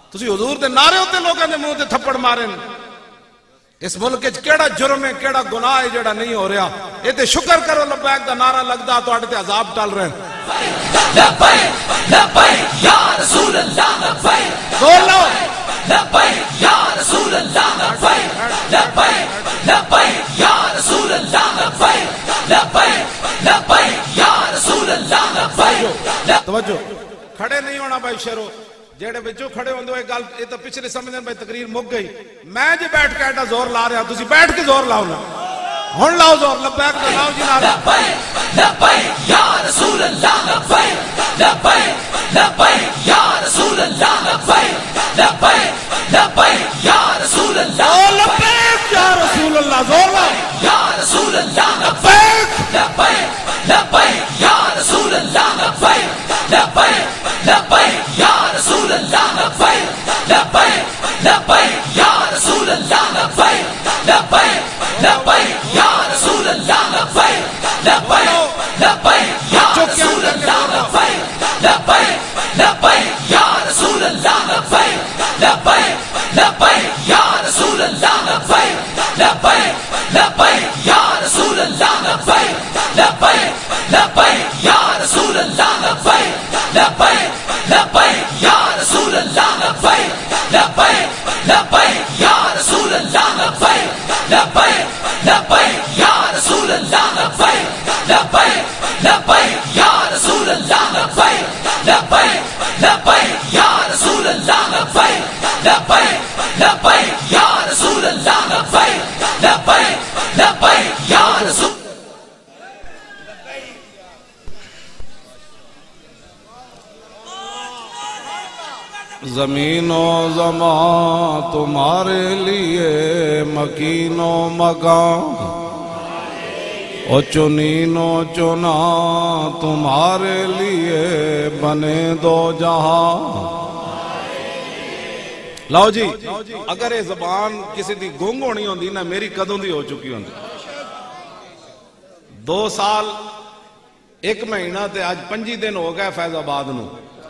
تسی حضور دے نعرے ہوتے لوگوں دے منہ تے تھپڑ مارے. اس ملک وچ کیڑا جرم ہے کیڑا گناہ ہے جڑا نہیں ہو رہا. یہ تے شکر کرو لبیک دا نعرہ لگدا تواڈے تے عذاب ٹل رہے ہیں. لبیک لبیک یا رسول اللہ لبیک زور لاؤ. لبیک یا رسول اللہ لبیک لبیک لبیک یا رسول اللہ لبیک لبیک لبیک یا رسول اللہ لبیک. توجہ کھڑے نہیں ہونا بھائی شیرو. جیڑے بچوں کھڑے ہوندے ہوئے گل یہ تو پچھلے سمجھن بھائی تقریر مک گئی. میں جی بیٹھ کے ایڈا زور لا رہا تسی بیٹھ کے زور لاؤ نا. ہن لاؤ زور لبیک تے لاؤ جی نعرہ. لبیک لبیک یا رسول اللہ لبیک لبیک لبیک یا رسول اللہ لبیک لبیک لبیک یا رسول اللہ. او لبیک یا رسول اللہ. زور لاؤ یا رسول اللہ لبیک. لبیک لبیک یا رسول اللہ لبیک لبیک لبیک یا رسول اللہ لبیک لبیک لبیک یا رسول اللہ لبیک لبیک لبیک یا رسول اللہ لبیک لبیک لبیک یا رسول اللہ لبیک لبیک لبیک یا رسول اللہ لبیک لبیک لبیک یا رسول اللہ لبیک لبیک لبیک یا رسول اللہ لبیک لبیک لبیک یا رسول اللہ لبیک لبیک لبیک یا رسول اللہ لبیک لبیک لبیک یا رسول اللہ لبیک لبیک لبیک یا رسول اللہ لبیک لبیک لبیک یا رسول اللہ لبیک لبیک لبیک یا رسول اللہ لبیک لبیک لبیک یا رسول اللہ لبیک لبیک لبیک یا رسول. زمین و زمان تمہارے لیے مکین و مکان اور چنین و چنا تمہارے لیے بنے دو جہاں. لاؤ جی اگر یہ زبان کسی دی گنگ ہونی ہوندی نا میری کدوں دی ہو چکی ہوندی. 2 سال 1 مہینہ تے آج 5 دن ہو گئے فیض آباد نو.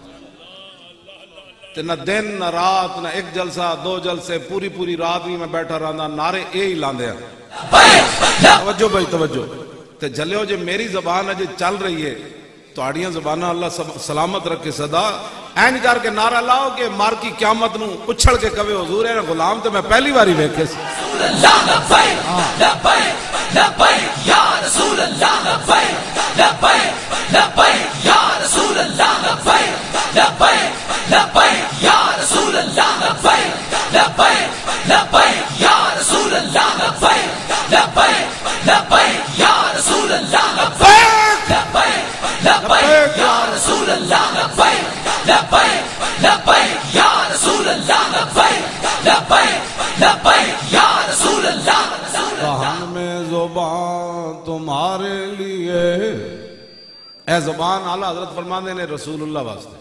نہ دن نہ رات نہ 1 جلسہ 2 جلسے پوری رات بھی میں بیٹھا رہا نعرے اے ہی لاندے ہیں. توجہ بھائی توجہ. تے جلیو جو میری زبان ہے جو چل رہی ہے تواڈیاں زبانہ اللہ سلامت رکھے صدا این کر کے نعرہ لاؤ کہ مار کی قیامت نو اچھڑ کے کہے حضور ہے غلام تے میں پہلی باری ویکھے سی. لبیک لبیک لبیک یا رسول اللہ لبیک لبیک لبیک یا رسول اللہ لبیک لبیک لبیک یا رسول اللہ لبیک لبیک لبیک یا رسول اللہ لبیک لبیک لبیک یا رسول اللہ لبیک لبیک لبیک یا رسول اللہ لبیک لبیک لبیک یا رسول اللہ لبیک لبیک لبیک یا رسول اللہ. کہن میں زبان تمہارے لیے اے زبان اعلیٰ حضرت فرماندے نے رسول اللہ واسطے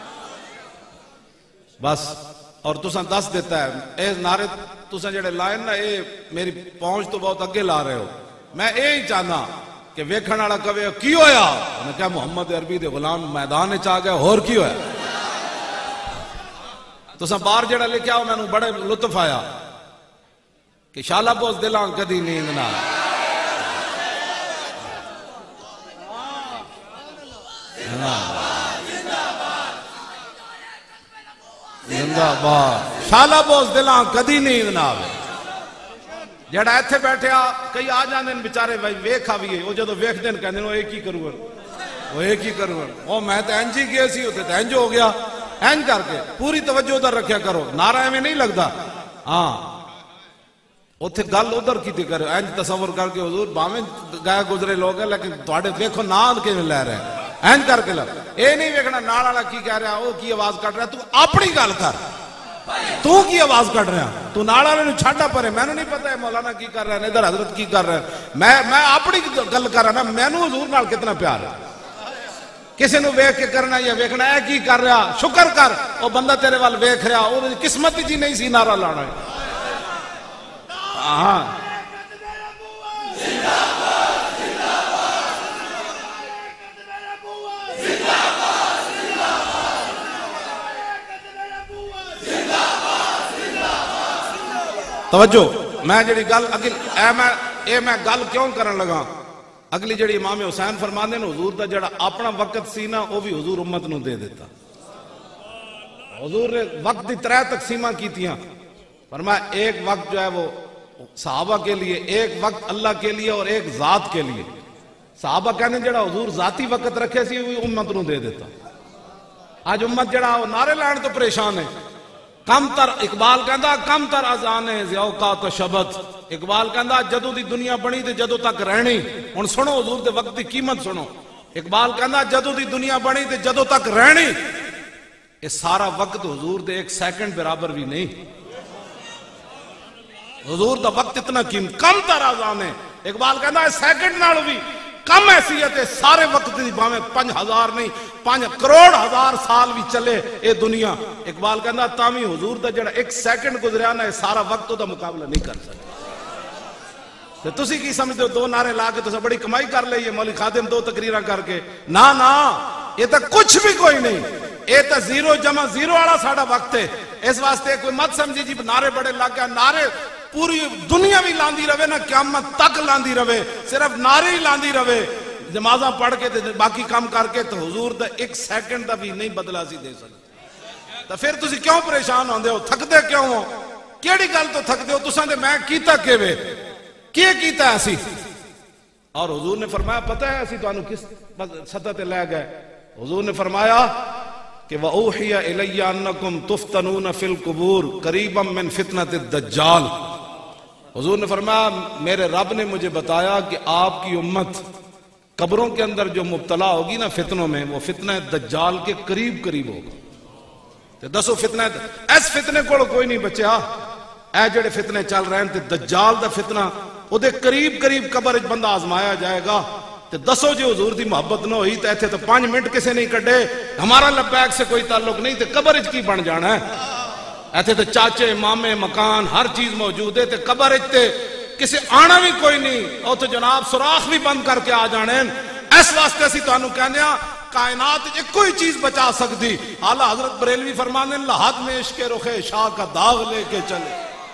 بس. اور تساں دس دیتا ہے اے نعرے تساں جڑے لائن نا اے میری پہنچ تو بہت اگے لا رہے ہو. میں اے ہی چاہنا کہ ویکھن والا کہے کی ہویا میں کہا محمد عربی دے غلام میدان وچ آ گیا اور کی ہویا. تساں بار جڑا لکھیا ہو مینوں بڑے لطف آیا کہ شالا بوز دلاں کدی نیند نہ زندہ باد. شالا بوز دلاں کدی نیند نہ آوے. جڑا ایتھے بیٹھیا کئی آ جاندے نے بیچارے ویکھ آویے وہ جدوں ویکھ دین کہندے وہ ایک ہی کروں وہ ایک ہی کروں وہ میں تے انج ہی گئے سی اوتے تے انج ہو گیا. اینج کر کے پوری توجہ ادھر رکھیا کرو. نعرہ میں نہیں لگتا ہاں اتنے گل ادھر کی کرو. اینج تصور کر کے حضور باویں گئے گزرے لوگ ہیں لیکن تواڈے دیکھو ناد کیویں لے رہے ہیں. اینج کر کے لو اے نہیں ویکھنا نال والا کی کہہ رہا وہ کی آواز کٹ رہا. تو اپنی گل کر تو کی آواز کٹ رہا تو نال والے نوں چھڈا پرے. مینوں نہیں پتہ ہے مولانا کی کر رہے ہیں ادھر حضرت کی کر رہے ہیں. میں اپنی گل کر رہا نا. مینوں حضور نال کتنا پیار ہے. کسی نو ویکھ کے کرنا یا ویکھنا ہے کی کر رہا شکر کر وہ بندہ تیرے وال ویکھ رہا وہ قسمت جی نہیں سی نعرہ لانا ہے. ہاں توجہ میں جڑی گل میں گل کیوں کرن لگا اگلی جڑی امام حسین فرماندے نے حضور دا جڑا اپنا وقت سی نا وہ بھی حضور امت نو دے دیتا حضور نے وقت دی 3 تقسیماں کیتیاں فرمایا ایک وقت جو ہے وہ صحابہ کے لیے ایک وقت اللہ کے لیے اور ایک ذات کے لیے صحابہ کہنے جڑا حضور ذاتی وقت رکھے سی وہ امت نو دے دیتا آج امت جڑا وہ نعرے لائن تو پریشان ہے کم تر اقبال کہندا کم تر اذان ہے اوقات شبت اقبال کہندا جدوں دی دنیا بنی تے جدوں تک رہنی ہن سنو حضور دے وقت دی قیمت سنو اقبال کہندا جدوں دی دنیا بنی تے جدوں تک رہنی یہ سارا وقت حضور دے 1 سیکنڈ برابر بھی نہیں حضور دا وقت اتنا قیمت کم تر اذان ہے اقبال کہندا ہے سیکنڈ نال بھی کم حیثیت ہے سارے وقت دی باویں 5000 نہیں 5 کروڑ ہزار سال بھی چلے اے دنیا اقبال کہندا تاویں حضور دا جڑا 1 سیکنڈ گزریا نا سارا وقت دا مقابلہ نہیں کر سکتا تے تسی کی سمجھدے ہو 2 نعرے لا کے تساں بڑی کمائی کر لئی ہے مولوی خادم 2 تقریراں کر کے نا یہ تو کچھ بھی کوئی نہیں یہ تو 0 جمع 0 والا ساڈا وقت ہے اس واسطے کوئی مت سمجھی جی نعرے بڑے لگ گیا نعرے پوری دنیا بھی لاندی رہے نا قیامت تک لاندی رہے صرف نعرے ہی لاندی رہے نمازاں پڑھ کے باقی کام کر کے تو حضور دا 1 سیکنڈ دا بھی نہیں بدلا سی دے سکتے تو پھر تسی کیوں پریشان ہوندے ہو تھکدے کیوں ہو کیڑی گل تو تھکدے ہو تساں دے میں کیتا کیویں کیتا ہے اسی اور حضور نے فرمایا پتہ ہے اسی تانوں کس سطح تے لے گئے حضور نے فرمایا کہ وَأُوحِيَ إِلَيَّ أَنَّكُمْ تُفْتَنُونَ فِي الْقُبُورِ قَرِيبًا مِّن فِتْنَةِ الدَّجَّالِ حضور نے فرمایا میرے رب نے مجھے بتایا کہ آپ کی امت قبروں کے اندر جو مبتلا ہوگی نا فتنوں میں وہ فتنہ دجال کے قریب ہوگا تے دسو فتنہ اس فتنے کو کوئی نہیں بچیا اے جڑے فتنے چل رہے ہیں تے دجال دا فتنہ او دے قریب قبر اچ بندہ آزمایا جائے گا تے دسو جی حضور دی محبت نہ ہوئی تے ایتھے تو 5 منٹ کسے نہیں کڈے ہمارا لبیک سے کوئی تعلق نہیں تے قبر اچ کی بن جانا ہے ایتھے تو چاچے مامے مکان ہر چیز موجود ہے تے قبر اچ تے کسی آنا بھی کوئی نہیں اور تو جناب سوراخ بھی بند کر کے آ جانے اس واسطے اسی تانوں کہنے ہاں کائنات کوئی چیز بچا سکتی اعلیٰ حضرت بریلوی فرمانے لحد میں عشق رخ شاہ کا داغ لے کے چلے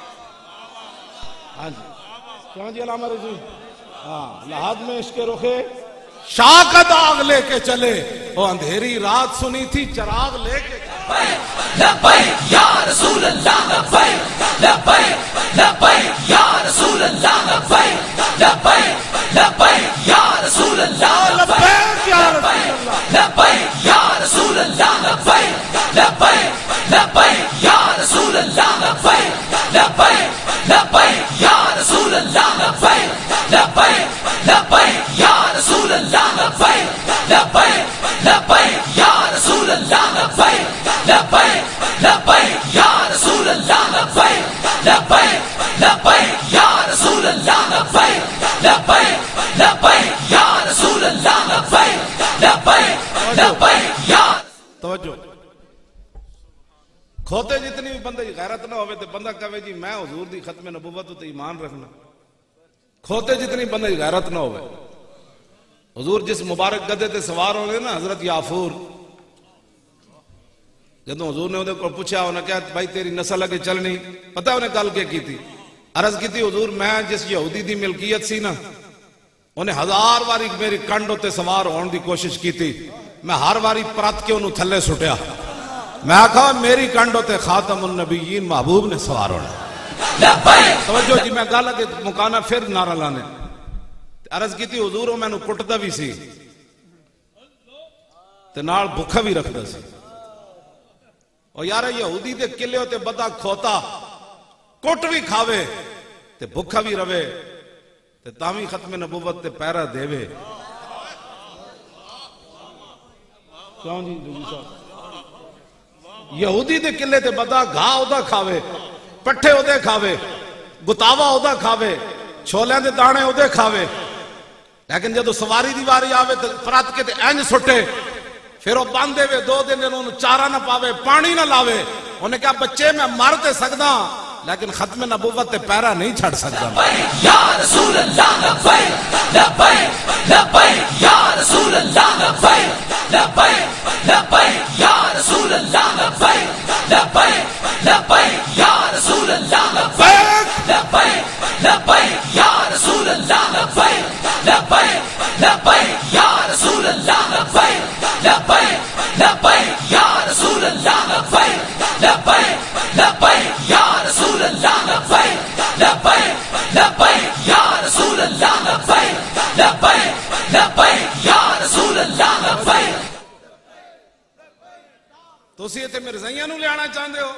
ہاں جی کیوں جی علامہ رضی ہاں لحد میں عشق رخ شاہ کا داغ لے کے چلے وہ اندھیری رات سنی تھی چراغ لے کے لبیک یا رسول اللہ لبیک لبیک لبیک یا رسول اللہ لبیک لبیک لبیک یا رسول اللہ لبیک لبیک یا رسول اللہ لبیک لبیک لبیک یا رسول اللہ لبیک لبیک لبیک یا رسول اللہ لبیک لبیک لبیک یا رسول اللہ لبیک لبیک لبیک یا رسول اللہ لبیک لبیک لبیک یا رسول اللہ لبیک لبیک لبیک یا رسول اللہ لبیک لبیک لبیک یا رسول اللہ لبیک لبیک لبیک یا توجہ کھوتے جتنی بھی بندے غیرت نہ ہوئے تو بندہ کہے جی میں حضور دی ختم نبوت تے ایمان رکھنا کھوتے جتنی بندے غیرت نہ ہوئے حضور جس مبارک گدے تے سوار ہونے نا حضرت یافور جدوں حضور نے انہیں کو پوچھا انہیں کہا بھائی تیری نسل اگے چلنی پتہ انہیں گل کیا کی تھی عرض کی تھی حضور میں جس یہودی دی ملکیت سی نا انہیں 1000 واری میری کنڈ تے سوار ہونے دی کوشش کی تھی میں ہر واری پرت کے انہوں تھلے سٹیا میں کہا میری کنڈ تے خاتم النبیین محبوب نے سوار ہونا توجہ جی میں گل اگے مکانا پھر نعرہ لانے عرض کی تھی حضور میں نو کٹدا بھی سی تے نال بھکھا بھی رکھدا سی اور یار یہودی دے قلعے تے بندہ کھوتا کٹ بھی کھاوے تے بھکھا بھی روے تے تاویں ختم نبوت تے پیرا دیوے کیوں جی صاحب یہودی دے قلعے تے بندہ گھا اودا کھاوے پٹھے اودے کھاوے گتاوا اودا کھاوے چھولیاں دے دانے اودے کھاوے لیکن جدو سواری دی واری آوے تے پرات کے تے اینج سٹے پھر وہ باندھے وے 2 دن انہوں چارہ نہ پاوے پانی نہ لاوے انہیں کہا بچے میں مر تے سکدا لیکن ختم نبوت تے پیرا نہیں چھڑ سکدا یا رسول اللہ لبیک لبیک لبیک یا رسول اللہ لبیک لبیک لبیک یا رسول اللہ لبیک لبیک لبیک یا رسول اللہ لبیک لبیک یا رسول اللہ لبیک لبیک لبیک یا رسول اللہ لبیک لبیک لبیک یا رسول اللہ لبیک لبیک لبیک یا رسول اللہ لبیک لبیک لبیک یا رسول اللہ لبیک لبیک لبیک یا رسول اللہ لبیک. تسی ایتھے مرزائیاں نو لیانا چاہندے ہو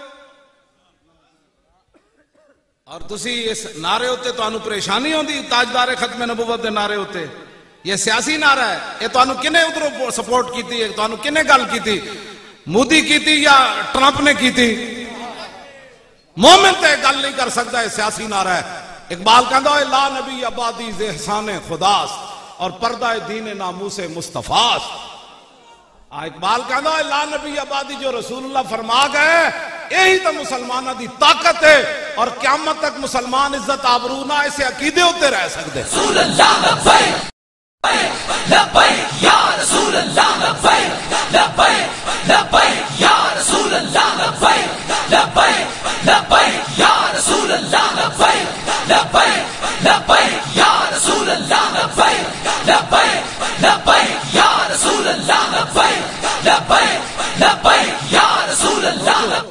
اور تسی اس نعرے ہوتے تو انو پریشانی ہوندی تاجدار ختم نبوت دے نعرے ہوتے. یہ سیاسی نعرہ ہے. یہ تو انو کنے ادھروں سپورٹ کیتی ہے؟ تو انو کنے گل کیتی؟ مودی کیتی یا ٹرمپ نے کیتی؟ مومن تے گل نہیں کر سکتا. ہے سیاسی نعرہ ہے. اقبال کہندا ہے لا نبی آبادی ز احسان خداست اور پردہ دین ناموس مصطفیٰ. اقبال کہندا ہے لا نبی آبادی جو رسول اللہ فرما گئے یہی تو مسلمانہ دی طاقت ہے اور قیامت تک مسلمان عزت آبرو نہ اسے عقیدے ہوتے رہ سکتے. رسول اللہ لبیک لبیک یا رسول اللہ لبیک لبیک لبیک یا رسول اللہ لبیک لبیک لبیک یا رسول اللہ لبیک لبیک لبیک یا رسول اللہ لبیک لبیک لبیک یا رسول اللہ لبیک لبیک لبیک یا رسول اللہ لبیک.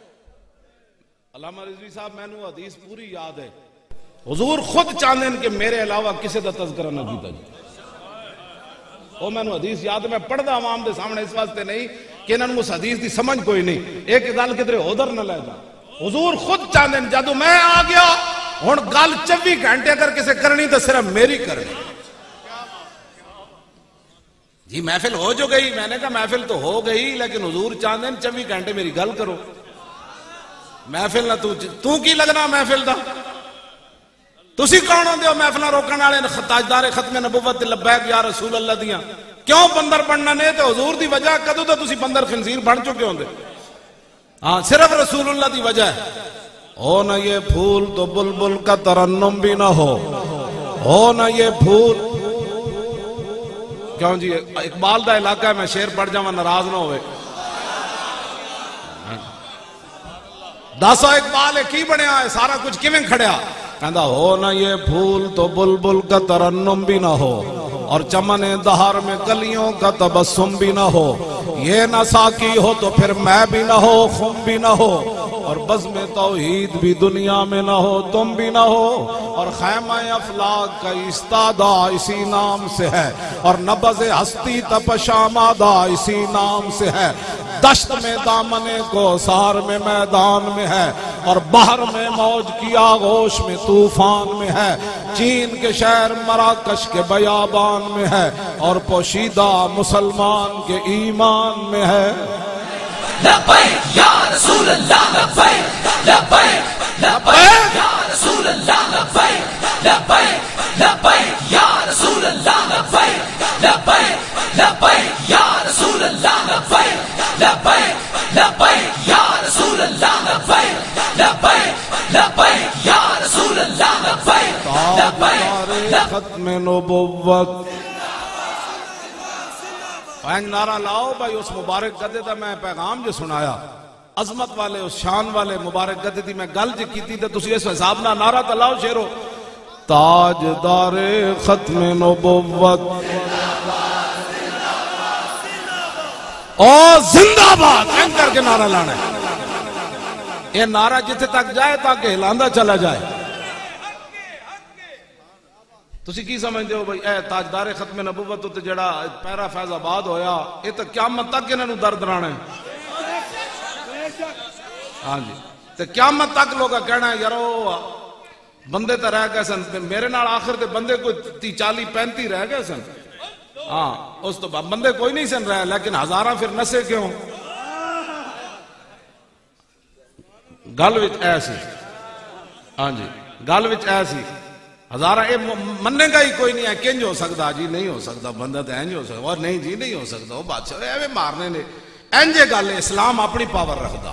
علامہ رضوی صاحب میں نے حدیث پوری یاد ہے. حضور خود چاہتے ہیں کہ میرے علاوہ کسی دا تذکرہ نہ کیتا جائے. وہ میں نے حدیث یاد ہے. میں پڑھدا عوام دے سامنے اس واسطے نہیں کہ انہوں نے اس حدیث دی سمجھ کوئی نہیں. ایک گل کدھر ادھر نہ لے جا. حضور خود چاہتے ہیں جدو میں آ گیا ہن گل 24 گھنٹے اگر کسے کرنی تو صرف میری کرنی. جی محفل ہو جو گئی. میں نے کہا محفل تو ہو گئی لیکن حضور چاہتے ہیں 24 گھنٹے میری گل کرو. محفل نہ تو کی لگنا محفل دا. تسی کون ہوندے ہو محفل روکن والے؟ تاجدار ختم نبوت لبیک یا رسول اللہ دیاں کیوں بندر بننا نے؟ تے حضور دی وجہ کدوں تے تسی بندر خنزیر بن چکے ہوندے. ہاں صرف رسول اللہ دی وجہ ہے. ہو نہ یہ پھول تو بلبل کا ترنم بھی نہ ہو نہ یہ پھول. کیوں جی اقبال دا علاقہ ہے. میں شعر پڑھ جاواں ناراض نہ ہوئے. داسو اقبال ہے کی بنیا ہے سارا کچھ کیویں کھڑیا؟ کہندا ہو نہ یہ پھول تو بلبل کا ترنم بھی نہ ہو اور چمن دہار میں کلیوں کا تبسم بھی نہ ہو. یہ نہ ساکی ہو تو پھر میں بھی نہ ہو خم بھی نہ ہو اور بزم توحید بھی دنیا میں نہ ہو تم بھی نہ ہو اور خیمہ افلاک کا استادہ اسی نام سے ہے اور نبض ہستی تپشامادہ اسی نام سے ہے. دشت میں دامن کو سار میں میدان میں ہے اور بحر میں موج کی آغوش میں طوفان میں ہے. چین کے شہر مراکش کے بیابان میں ہے اور پوشیدہ مسلمان کے ایمان میں ہے. لبیک یا رسول اللہ لبیک لبیک لبیک یا رسول اللہ لبیک لبیک لبیک یا رسول اللہ لبیک لبیک لبیک یا رسول اللہ لبیک لبیک لبیک یا رسول اللہ لبیک لبیک لبیک یا رسول اللہ لبیک لبیک ختم نبوت. نعرہ لاؤ بھائی اس مبارک گدے دا میں پیغام جو سنایا عظمت والے اس شان والے مبارک گدے دی میں گل جو کی تھی تو تسی اس حساب نہ نعرہ تو لاؤ شیرو. تاجدار ختم نبوت او زندہ باد این کر کے نعرہ لانا ہے. یہ نعرہ جتنے تک جائے تاکہ ہلاندا چلا جائے. تسی کی سمجھتے ہو بھائی اے تاجدار ختم نبوت تے جڑا پیرا فیض آباد ہویا یہ تو قیامت تک انہوں درد رانا ہے. ہاں جی تے قیامت تک لوگ کہنا ہے یارو بندے تو رہ گئے سن. میرے نال آخر تے بندے کوئی 30-40-35 رہ گئے سن. ہاں اس تو بندے کوئی نہیں سن رہے لیکن ہزاراں پھر نسے کیوں؟ گل وچ ایسی. ہاں جی گل وچ ایسی ہزارہ اے مننے گا ہی کوئی نہیں ہے. کنج ہو سکتا جی نہیں ہو سکتا بندہ تو اینج ہو سکتا اور نہیں جی نہیں ہو سکتا. وہ بادشاہ ایویں مارنے نے اینجے گل. اسلام اپنی پاور رکھدا.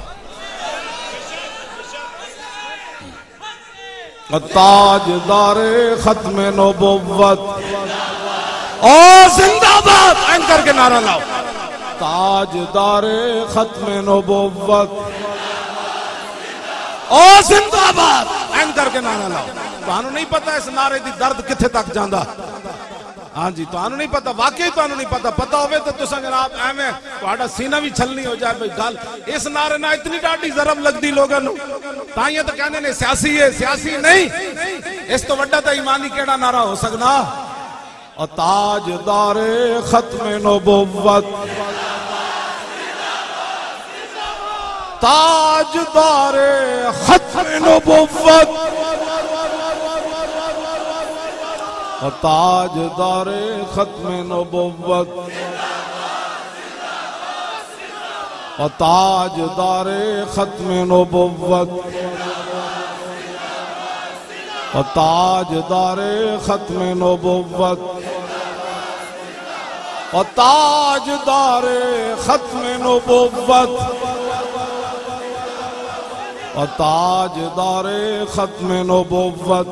تاجدار ختم نبوت او زندہ باد این کر کے نعرہ لاؤ. تاجدار ختم نبوت او زندہ باد این کر کے نعرہ لاؤ. تانوں نہیں پتا اس نعرے دی درد کتھے تک جاندا ہاں جی تانوں نہیں پتا واقعی تانوں نہیں پتا ہوئے تو تساں جناب ایویں تہاڈا سینہ بھی چھلنی ہو جائے بھئی گل اس نعرے نال اتنی ڈاڈی ضرب لگدی لوگاں نوں تائیں تو کہندے نے سیاسی ہے سیاسی نہیں اس تو وڈا تے ایمانی کیڑا نعرہ ہو سکدا اور تاجدار ختم نبوت تاجدار ختم نبوت اور تاجدار ختم نبوت اور تاجدار ختم نبوت اور تاجدار ختم نبوت اور تاجدار ختم نبوت اور تاجدار ختم نبوت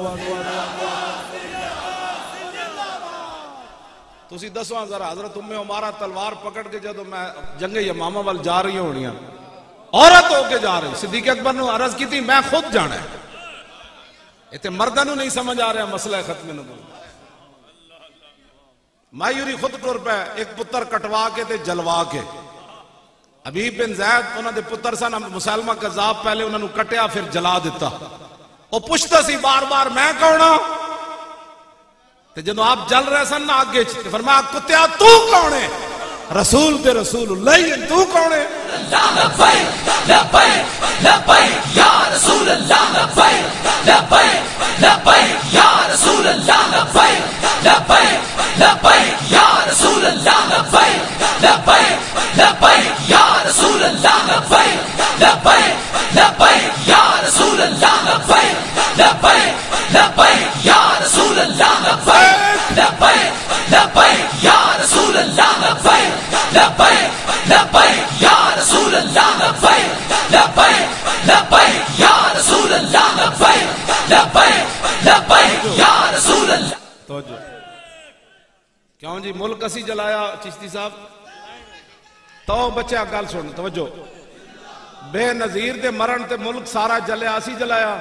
تسی دسواں ذرا حضرت ام عمارہ تلوار پکڑ کے جدو میں جنگ یمامہ وال جا رہی ہونیاں عورت ہو کے جا رہی صدیق اکبر نے عرض کی تھی میں خود جانا ہے اتنے مردہ نو نہیں سمجھ آ رہا مسئلہ ختم نبوت مایوری خود ٹر پہ ایک پتر کٹوا کے تے جلوا کے حبیب بن زید انہوں دے پتر سن مسلمہ کذاب پہلے انہوں نے کٹیا پھر جلا دیتا وہ پوچھتا سی بار بار میں کونا تے جنہوں آپ جل رہے سن نا آگے چھتے فرمایا کتیا تو کون ہے رسول دے رسول اللہ تو کون ہے لبیک لبیک لبیک یا رسول اللہ لبیک لبیک لبیک یا رسول اللہ لبیک لبیک لبیک یا رسول اللہ لبیک لبیک لبیک یا رسول اللہ لبیک لبیک لبیک یا رسول اللہ لبیک لبیک لبیک یا رسول اللہ لبیک لبیک لبیک یا رسول اللہ لبیک لبیک لبیک یا رسول اللہ لبیک لبیک لبیک یا رسول اللہ لبیک لبیک لبیک یا رسول اللہ توجہ کیوں جی ملک اسی جلایا چشتی صاحب تو بچہ گل سن توجہ بے نظیر دے مرن تے ملک سارا جلیا اسی جلایا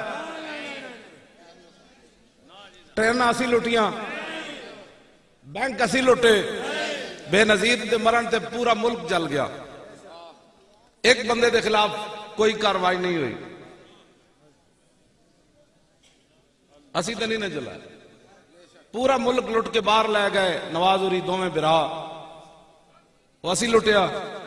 ٹرین اسی لٹیاں بینک اسی لٹے بے نظیر دے مرن تے پورا ملک جل گیا ایک بندے دے خلاف کوئی کاروائی نہیں ہوئی اسی تے نہیں جلایا پورا ملک لٹ کے باہر لے گئے نواز اوری دو میں برا وہ اسی لٹیا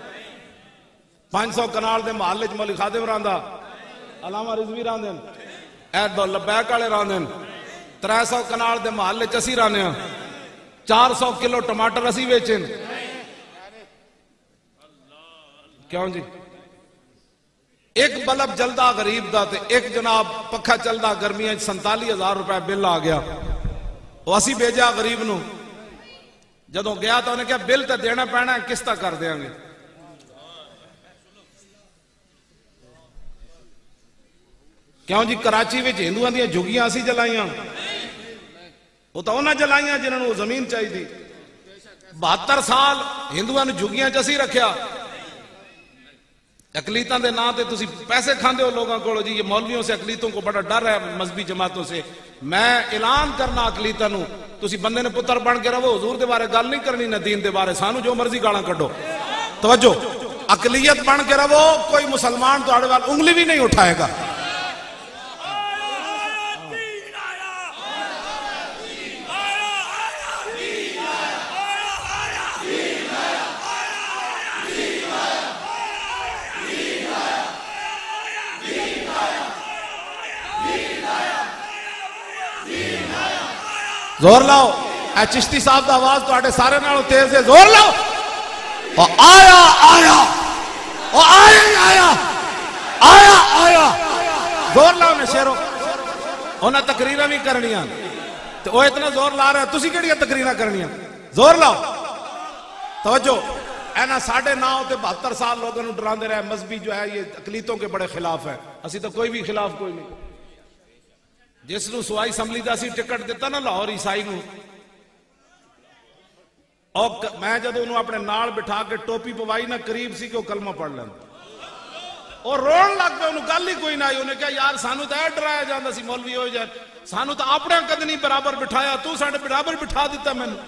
500 کنال دے محلے چ مولوی خادم راندا علامہ رضوی راندن اے دو لبیک والے راندن 300 کنال دے محلے چ اسی رانے 400 کلو ٹماٹر اسی ویچن کیوں جی ایک بلب جلدا غریب دا تے ایک جناب پکھا چلدا گرمیاں 47,000 روپے بل آ گیا وہ اسی بھیجا غریب نو جدو گیا تو انہیں کہا بل تے دینا پینا ہے کس طرح کر دیاں گے کیوں جی کراچی وچ ہندوؤں دیاں جھگیاں اسی جلائیاں وہ تو انہاں جلائیاں جنہوں نے وہ زمین چاہی دی 72 سال ہندوؤں نے جھگیاں چسی رکھیا اقلیتاں دے نا تے تسی پیسے کھاندے ہو لوگاں کو جی یہ مولویوں سے اقلیتوں کو بڑا ڈر ہے مذہبی جماعتوں سے میں اعلان کرنا اقلیتاں نو تسی بندے نے پتر بن کے رہو حضور دے بارے گل نہیں کرنی نہ دین دے بارے سانو جو مرضی گالاں کڈو توجہ اقلیت بن کے رہو کوئی مسلمان تو آڑے وال انگلی بھی نہیں اٹھائے گا زور لاؤ اے چشتی صاحب دا آواز تو آٹے سارے نالوں تیز ہے زور لاؤ اور آیا آیا اور آیا آیا آیا زور لاؤ نے شیرو انہاں تقریرہ بھی کرنیاں تو وہ اتنا زور لا رہا ہے تسی کیڑیاں تقریرہ کرنیاں زور لاؤ توجہ اینا 9.5 تے 72 سال لوگوں نے ڈران دے رہے ہیں مذہبی جو ہے یہ اقلیتوں کے بڑے خلاف ہے اسی تو کوئی بھی خلاف کوئی نہیں جس نو سوائی اسمبلی دا سی ٹکٹ دیتا نا لاہور عیسائی نو اور میں جدو انہوں اپنے نال بٹھا کے ٹوپی پوائی نا قریب سی کہ وہ کلمہ پڑھ لینا اور رون لگ پہ انہوں گل ہی کوئی نہ آئی. انہیں کہا یار سانو تو اے ڈرایا جاندہ سی مولوی ہو جائے, سانو تو اپنے قدنی برابر بٹھایا, تو ساڑھے برابر بٹھا دیتا میں نے.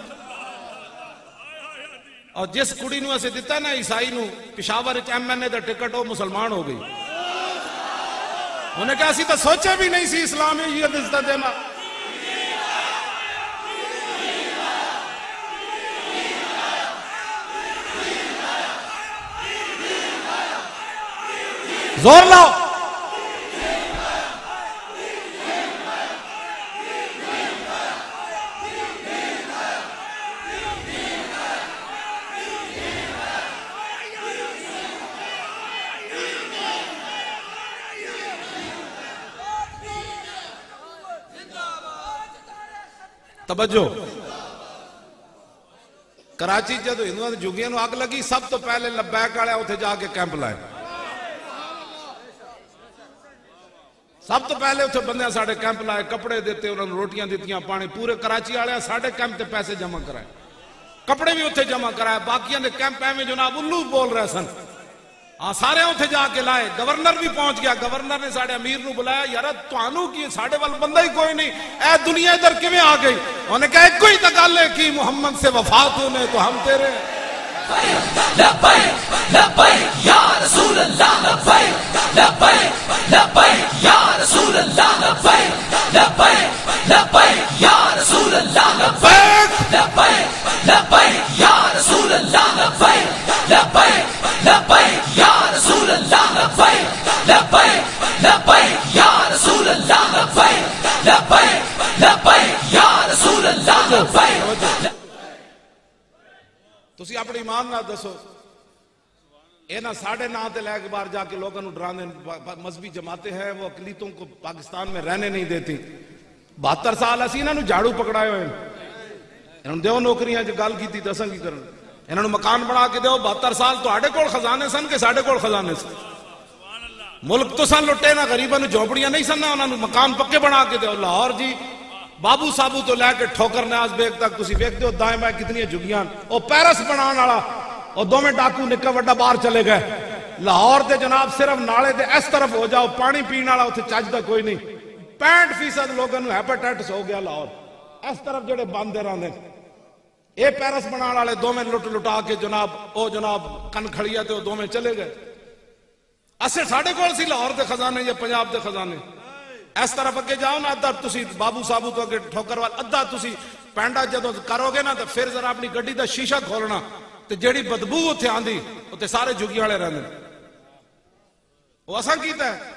اور جس کڑی نو اسے دیتا نا عیسائی نو پشاور MNA دا ٹکٹ ہو مسلمان ہو گئی. انہیں کہا اسی تو سوچے بھی نہیں سی اسلامیت عزت دینا. زور لاؤ. توجہ. کراچی جدو ہندوؤں کے جھگیاں نو اگ لگی سب تو پہلے لبیک والے اتنے جا کے کیمپ لائے. سب تو پہلے اتنے بندے ساڑھے کیمپ لائے, کپڑے دیتے, انہوں نے روٹیاں دیتیاں, پانی. پورے کراچی والے ساڑھے کیمپ تے پیسے جمع کرائے, کپڑے بھی اتنے جمع کرائے. باقیاں نے کیمپ میں جناب الو بول رہے سن. ہاں سارے اتنے جا کے لائے. گورنر بھی پہنچ گیا. گورنر نے ساڑھے امیر نو بلایا, یار توانو کی ساڑھے وال بندہ ہی کوئی نہیں, اے دنیا ادھر کیویں آ گئی؟ انہوں نے کہا ایک کوئی تگالے کی محمد سے وفات ہونے تو ہم تیرے. لبیک لبیک یا رسول اللہ, لبیک لبیک لبیک یا رسول اللہ, لبیک لبیک لبیک یا رسول اللہ, لبیک لبیک لبیک یا رسول اللہ, لبیک لبیک لبیک یا رسول اللہ, لبیک لبیک لبیک یا رسول اللہ, لبیک لبیک لبیک یا رسول اللہ, لبیک. تسی اپنی ایمان نہ دسو, اے نہ ساڑھے نہ تے لے کے باہر جا کے لوگوں نے ڈرانے. مذہبی جماعتیں ہیں وہ اقلیتوں کو پاکستان میں رہنے نہیں دیتی. 72 سال اسی انہوں نے جھاڑو پکڑائے ہوئے, انہوں نے دیو نوکریاں جو گال کی تھی تو اساں کی کرن, انہوں نے مکان بنا کے دیو. 72 سال تو آڑے کول خزانے سن کے ساڑھے کول خزانے سن. ملک تو سن لٹے نہ غریباں نے جھوپڑیاں نہیں سن, انہوں نے مکان پکے بنا کے دیو. لاہور جی بابو صابو تو لے کے ٹھوکر نیاز بیگ تک تسی ویکھ دیو دائیں بائیں کتنی جھگیاں. او پیرس بنان والا او دو میں ڈاکو نکا وڈا باہر چلے گئے. لاہور دے جناب صرف نالے دے اس طرف ہو جاؤ, پانی پین والا اوتھے چجدا کوئی نہیں. 65% لوگوں نوں ہیپاٹائٹس ہو گیا لاہور. اس طرف جڑے باندے رہندے اے پیرس بنان والے دو میں لٹ لٹا کے جناب او جناب کن کھڑیا تے او دو میں چلے گئے. اسے ساڈے کول سی لاہور دے خزانے یا پنجاب دے خزانے. اس طرف اگے جاؤ نا, ادھا تسی بابو صابو تو اگے ٹھوکر وال ادھا تسی پینڈا جدو کرو گے نا تو پھر ذرا اپنی گڈی دا شیشہ کھولنا تے جیڑی بدبو اتھے آندی اتھے سارے جھگی والے رہندے. وہ اساں کیتا ہے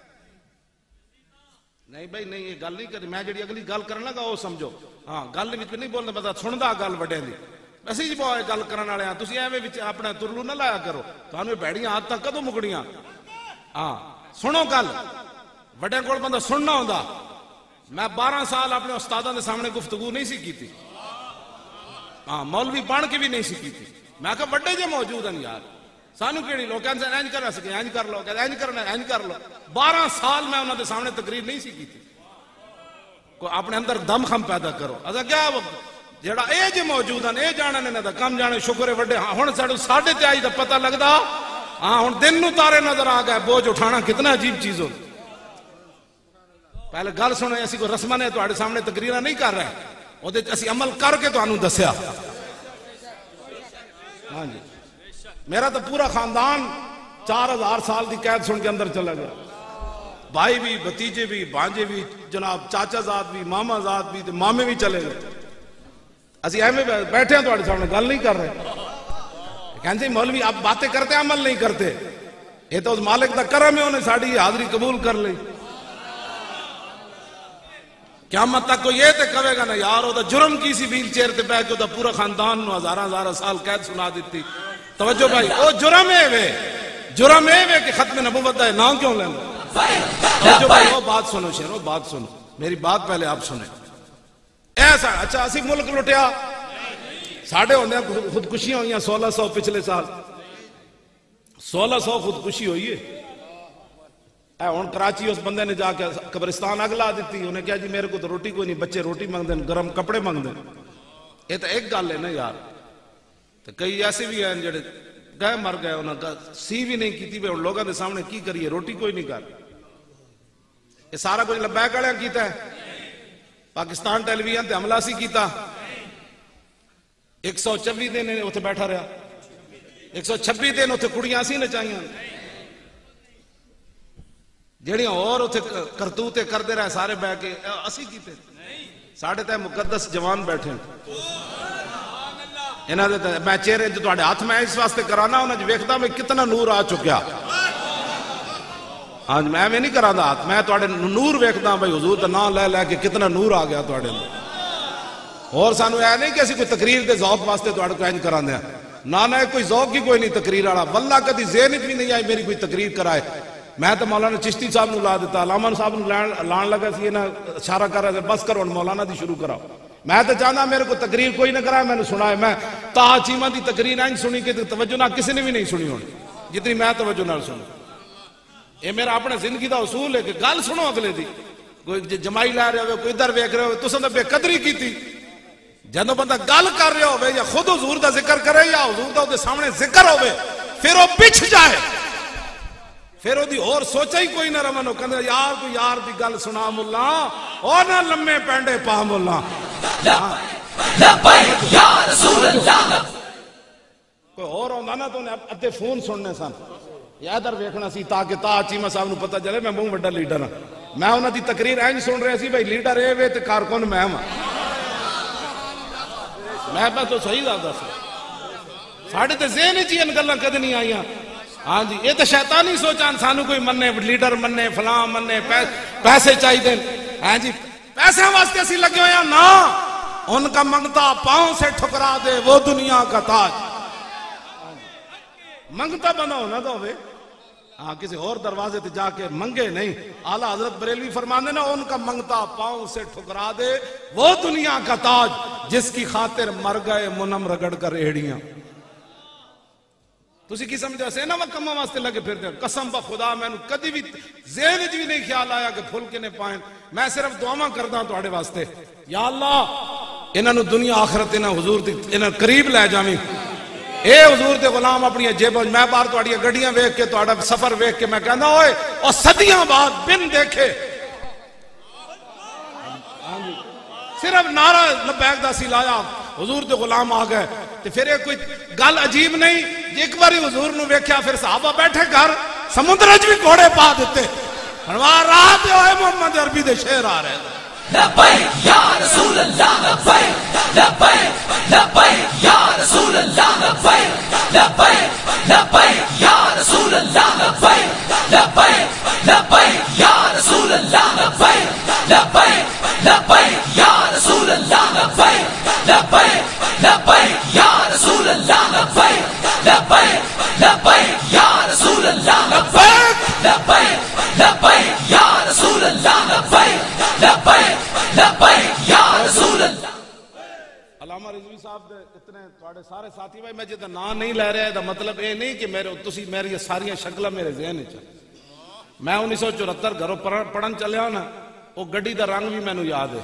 نہیں بھائی نہیں, یہ گل نہیں کری. میں جڑی اگلی گل کرن لگا وہ سمجھو. ہاں گل وچ نہیں بولنا, پتا سندا گل وڈے دی. اسی جی بوائے گل کرن والے ہاں, تسی ایویں وچ اپنا ترلو نہ لایا کرو. تانوں بھڑیاں عادتاں کدوں مکڑیاں. ہاں سنو گل, وڈے کول بندہ سننا ہوندا. میں 12 سال اپنے استاداں دے سامنے گفتگو نہیں سی کیتی. ہاں مولوی بن کے بھی نہیں سی کیتی. میں کہا وڈے جے موجود ہیں یار, سانو کیڑی لوگ کہندے انج کر سکے, انج کر لو, کہندے انج کرنا انج کر لو. 12 سال میں انہاں دے سامنے تقریر نہیں سی کیتی. کو اپنے اندر دم خم پیدا کرو. اسا کیا جیڑا اے جے موجود ہیں اے جانن انہاں دا کم جانے شکر ہے وڈے. ہاں ہن ساڈے تے آئی دا پتہ لگدا. ہاں ہن دن نو تارے نظر آ گئے. بوجھ اٹھانا کتنا عجیب چیز ہو. پہلے گل سنو, اسی کو رسماں نے تواڈے سامنے تقریراں نہیں کر رہے, اودے اسی عمل کر کے تانوں دسیا. ہاں جی میرا تو پورا خاندان 4000 سال دی قید سن کے اندر چلا گیا. بھائی بھی, بھتیجے بھی, بھانجے بھی, جناب چاچا زاد بھی, ماما زاد بھی, مامے بھی چلے گئے. اسی ایویں بیٹھے ہیں تواڈے سامنے گل نہیں کر رہے. کہندے مولوی آپ باتیں کرتے عمل نہیں کرتے. یہ تو اس مالک دا کرم ہے, انہیں ساڈی حاضری قبول کر لی. قیامت تک کو یہ تے کہے گا نا یار وہ جرم کی سی ویل چیئر تے بیٹھ کے پورا خاندان نو ہزار سال قید سنا دیتی. توجہ بھائی, وہ جرم ہے وے, جرم ہے وے کہ ختم نبوت دا نام کیوں لینا. توجہ بھائی, وہ بات سنو شیرو, بات سنو میری بات, پہلے آپ سنیں. ایسا اچھا اسی ملک لٹیا, ساڑھے ہوندے خودکشیاں ہوئیاں 1600 پچھلے سال 1600 خودکشی ہوئی ہے. ہن کراچی اس بندے نے جا کے قبرستان اگ لا دیتی. انہیں کہا جی میرے کو تو روٹی کوئی نہیں, بچے روٹی مانگ دیں, گرم کپڑے مانگ دیں. یہ تو ایک گل ہے نا یار. تو کئی ایسے بھی ہیں جڑے گئے مر گئے انہوں نے سی بھی نہیں کی بھی لوگوں کے سامنے کی کریے روٹی کوئی نہیں کر یہ سارا کچھ لبیک والے کیتا ہے پاکستان ٹیلی ویژن تے حملہ سی کیتا 124 دن اتنے بیٹھا رہا 126 دن اتنے کڑیاں سی نچائیاں جہاں اور اتنے کرتوتے کرتے رہے سارے بہ کے اسی کیتے ساڑھے تے مقدس جوان بیٹھے میں چہرے جو تھوڑے ہاتھ میں اس واسطے کرانا انہیں جو ویکھدا میں کتنا نور آ چکیا آج میں نہیں کرانا ہاتھ میں تھوڑے نور ویکھدا بھائی حضور دا نام لے لے کے کتنا نور آ گیا تھوڑے اور سانو یہ نہیں کہ اسی کوئی تقریر دے ذوق واسطے تھوڑے کو انج کرانے ہیں نہ کوئی ذوق ہی کوئی نہیں تقریر والا واللہ کدی ذہن بھی نہیں آئی میری کوئی تقریر کرائے میں تو مولانا چشتی صاحب نو لا دیتا علامہ صاحب نو لان لگا سی نا اشارہ کر رہا تھا بس کرو مولانا دی شروع کراؤ میں تو چاہتا میرے کو تقریر کوئی نہ کرائے میں نے سنا ہے میں تا چیمہ دی تقریر نہیں سنی کہ توجہ نہ کسی نے بھی نہیں سنی ہونی جتنی میں توجہ نہ سنوں یہ میرا اپنے زندگی دا اصول ہے کہ گل سنو اگلے دی کوئی جمائی لے رہے ہوئے کوئی ادھر ویکھ رہے ہوئے تو سن بے قدری کی تھی جنہوں بندہ گل کر رہے ہوئے یا خود حضور دا ذکر کرے یا حضور دا دے سامنے ذکر ہوئے پھر وہ بچھ جائے پھر وہ دی اور سوچا ہی کوئی نہ رمن ہو کہنے یار کوئی یار دی گل سنا ملا اور نہ لمے پینڈے پا ملا لبیک یا رسول اللہ کوئی اور ہوندہ نا تو انہیں ادھے فون سننے سن یا ادھر ویکھنا سی تاکہ تا چیمہ صاحب نو پتہ چلے میں بہت بڑا لیڈر ہوں میں انہوں دی تقریر اینج سن رہے سی بھائی لیڈر اے وے تے کارکن میں ہوں میں پہ تو صحیح زیادہ سی ساڑھے تے ذہن چی ان گلہ کد نہیں آئیاں ہاں جی یہ تو شیطانی سوچا انسانو کوئی مننے لیڈر مننے فلاں مننے پیسے چاہی دیں ہاں جی پیسے واسطے اسی لگے ہویا نا ان کا منگتا پاؤں سے ٹھکرا دے وہ دنیا کا تاج منگتا بنا ہونا تو ہوئے ہاں کسی اور دروازے تے جا کے منگے نہیں اعلیٰ حضرت بریلوی فرمانے نا ان کا منگتا پاؤں سے ٹھکرا دے وہ دنیا کا تاج جس کی خاطر مر گئے منم رگڑ کر ایڑیاں تسی کی سمجھا سے نا وہ کمہ واسطے لگے پھر دے قسم با خدا میں نے کدی بھی ذہن بھی نہیں خیال آیا کہ پھول کے نے پائیں میں صرف دعاواں کردہ تو آڑے واسطے یا اللہ انہوں دنیا آخرت انہوں حضور انہوں قریب لے جامیں اے حضور دے غلام اپنی جیب میں بار تو آڑی گڑیاں ویکھ کے تو آڑا سفر ویکھ کے میں کہنا ہوئے اور صدیاں بعد بن دیکھے صرف نعرہ لبیک دا سی لایا حضور دے غلام آ گئے تو پھر یہ کوئی گل عجیب نہیں ایک باری حضور نو ویکھیا پھر صحابہ بیٹھے گھر سمندرج بھی گھوڑے پا دیتے ہنوار رات ہوئے محمد عربی دے شعر آ رہے لبیک یا رسول اللہ لبیک لبیک لبیک یا رسول اللہ لبیک لبیک لبیک یا رسول اللہ لبیک لبیک لبیک یا رسول اللہ لبیک لبیک لبیک یا رسول اللہ لبیک لبیک لبیک یا رسول اللہ لبیک لبیک لبیک یا رسول اللہ لبیک لبیک لبیک یا رسول اللہ لبیک لبیک لبیک یا رسول اللہ علامہ رضوی صاحب دے اتنے توڑے سارے ساتھی بھائی میں جیتا نام نہیں لے رہا ہے دا مطلب یہ نہیں کہ تسی میری یہ ساریاں شکلہ میرے ذہن چاہ میں 1974 گھروں پڑھن چلے ہوں نا وہ گڑی دا رنگ بھی میں نو یاد ہے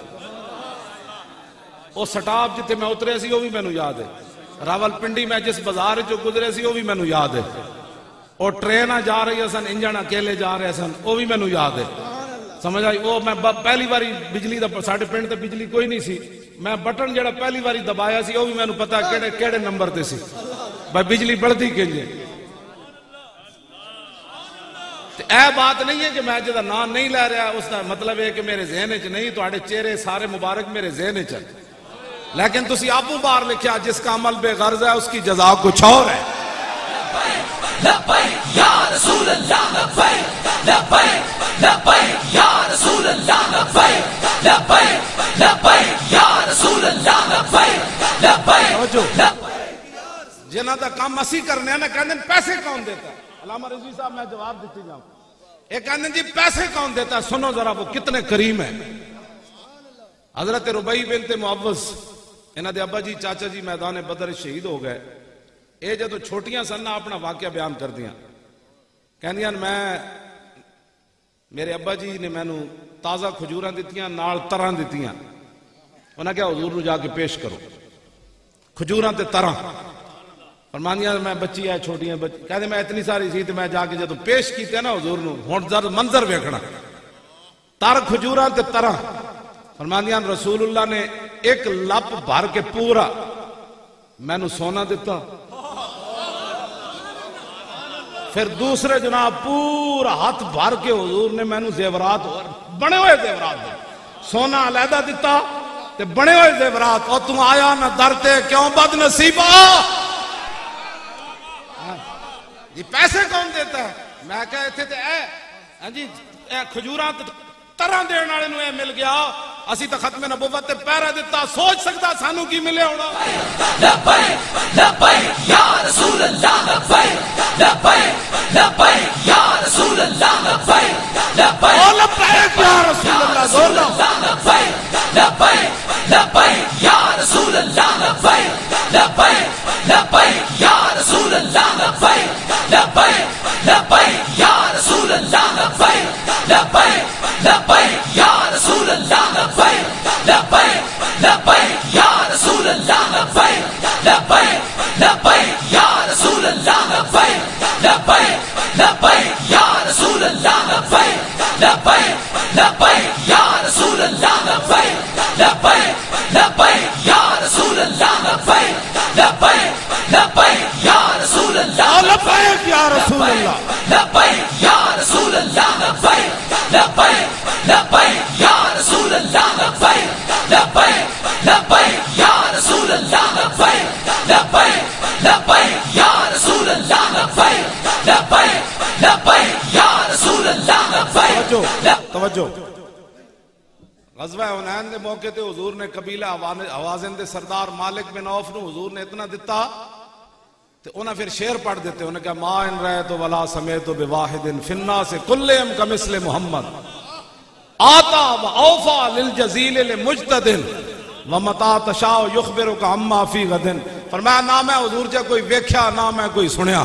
وہ سٹاپ جتے میں اترے سی وہ بھی میں نو یاد ہے راول پنڈی میں جس بازار جو گزرے سی وہ بھی میں نو یاد ہے اور ٹرینہ جا رہی ہے سن انجن اکیلے جا رہے سن وہ بھی میں نو یاد ہے سمجھ آئی وہ میں پہلی باری بجلی دا ساڑھے پنڈ تے بجلی کوئی نہیں سی میں بٹن جڑا پہلی باری دبایا سی وہ بھی میں نو پتا کیڑے نمبر تے سی بھائی بجلی بڑھتی کنجے اے بات نہیں ہے کہ میں جدہ نام نہیں لے رہا اس کا مطلب ہے کہ میرے ذہن چ نہیں تو آڑے چہرے سارے مبارک میرے ذہن چ لیکن تسی ابو بار لکھیا جس کا عمل بے غرض ہے اس کی جزا کچھ اور ہے لبیک یا رسول اللہ لبیک لبیک لبیک یا رسول اللہ لبیک لبیک لبیک یا رسول اللہ لبیک لبیک جنہ دا کام اسی کرنے ہیں نا کہنے پیسے کون دیتا ہے علامہ رضوی صاحب میں جواب دیتی جاؤں ایک کہنے جی پیسے کون دیتا ہے سنو ذرا وہ کتنے کریم ہیں حضرت ربیع بنت معوذ انہاں دے ابا جی چاچا جی میدان بدر شہید ہو گئے اے جدو چھوٹیاں سننا اپنا واقعہ بیان کر دیا کہندیاں میں میرے ابا جی نے میں نو تازہ کھجوراں دیتیاں نال تراں دیتیاں انہاں کہا حضور نو جا کے پیش کرو کھجوراں تے تراں فرمانیاں میں بچی ہے چھوٹی ہیں بچی کہتے میں اتنی ساری سی تو میں جا کے جدو پیش کیتے نا حضور نو ہن ذرا منظر ویکھنا تر کھجوراں تے طرح فرمانیاں رسول اللہ نے ایک لپ بھر کے پورا مینوں سونا دیتا پھر دوسرے جناب پورا ہاتھ بھر کے حضور نے مینوں زیورات بنے ہوئے زیورات دے سونا علیحدہ دیتا تے بنے ہوئے زیورات اور تم آیا نہ درتے کیوں بد نصیبہ جی پیسے کون دیتا ہے میں کہا اتھے تے ہاں جی کھجوراں طرح دین والے نو اے مل گیا اسی تے ختم نبوت تے پہرا دیتا سوچ سکتا سانو کی ملے ہونا لبیک لبیک یا رسول اللہ لبیک لبیک لبیک یا رسول اللہ لبیک لبیک یا رسول اللہ زور دو لبیک لبیک لبیک یا رسول اللہ لبیک لبیک لبیک یا رسول اللہ لبیک لبیک لبیک یا رسول اللہ لبیک لبیک لبیک یا رسول اللہ لبیک لبیک لبیک یا رسول اللہ لبیک لبیک لبیک یا رسول اللہ لبیک لبیک لبیک یا رسول اللہ لبیک لبیک لبیک یا رسول اللہ لبیک لبیک لبیک یا رسول اللہ لبیک لبیک لبیک یا رسول اللہ لبیک یا رسول اللہ لبیک یا رسول اللہ لبیک لبیک لبیک یا رسول اللہ لبیک لبیک لبیک یا رسول اللہ لبیک لبیک لبیک یا رسول اللہ لبیک لبیک لبیک یا رسول اللہ لبیک توجہ غزوہ حنین دے موقع تے حضور نے قبیلہ حوازن دے سردار مالک بن عوف نو حضور نے اتنا دیتا تو انہاں پھر شعر پڑھ دیتے انہوں نے کہا ما ان رہتو ولا سمیتو بواحد فی الناس کلہم کمثل محمد آتا و اوفا للجزیل لمجتد ومتا تشاء یخبرک عما فی غدن فرمایا نہ میں حضور جا کوئی ویکھیا نہ میں کوئی سنیا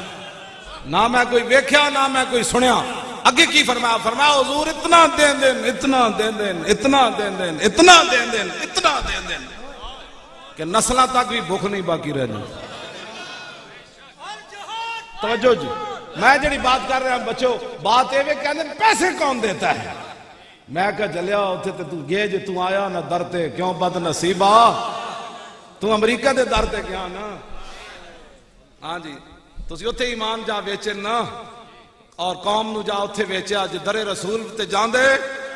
نہ میں کوئی ویکھیا نہ میں کوئی سنیا اگے کی فرمایا فرمایا حضور اتنا دین دین اتنا دین دین اتنا دین دین اتنا دین دین اتنا دین دین کہ نسلہ تک بھی بھوک نہیں باقی رہنی توجہ جی میں جڑی بات کر رہا ہوں بچو بات یہ کہتے ہیں پیسے کون دیتا ہے میں کہا جلیا ہوتے تو گئے جے تو آیا نہ درتے کیوں بد نصیبہ تو امریکہ دے درتے کیا نا ہاں جی تو اسی ہوتے ایمان جا ویچے نا اور قوم نو جا اتھے ویچیا جے در رسول تے جان دے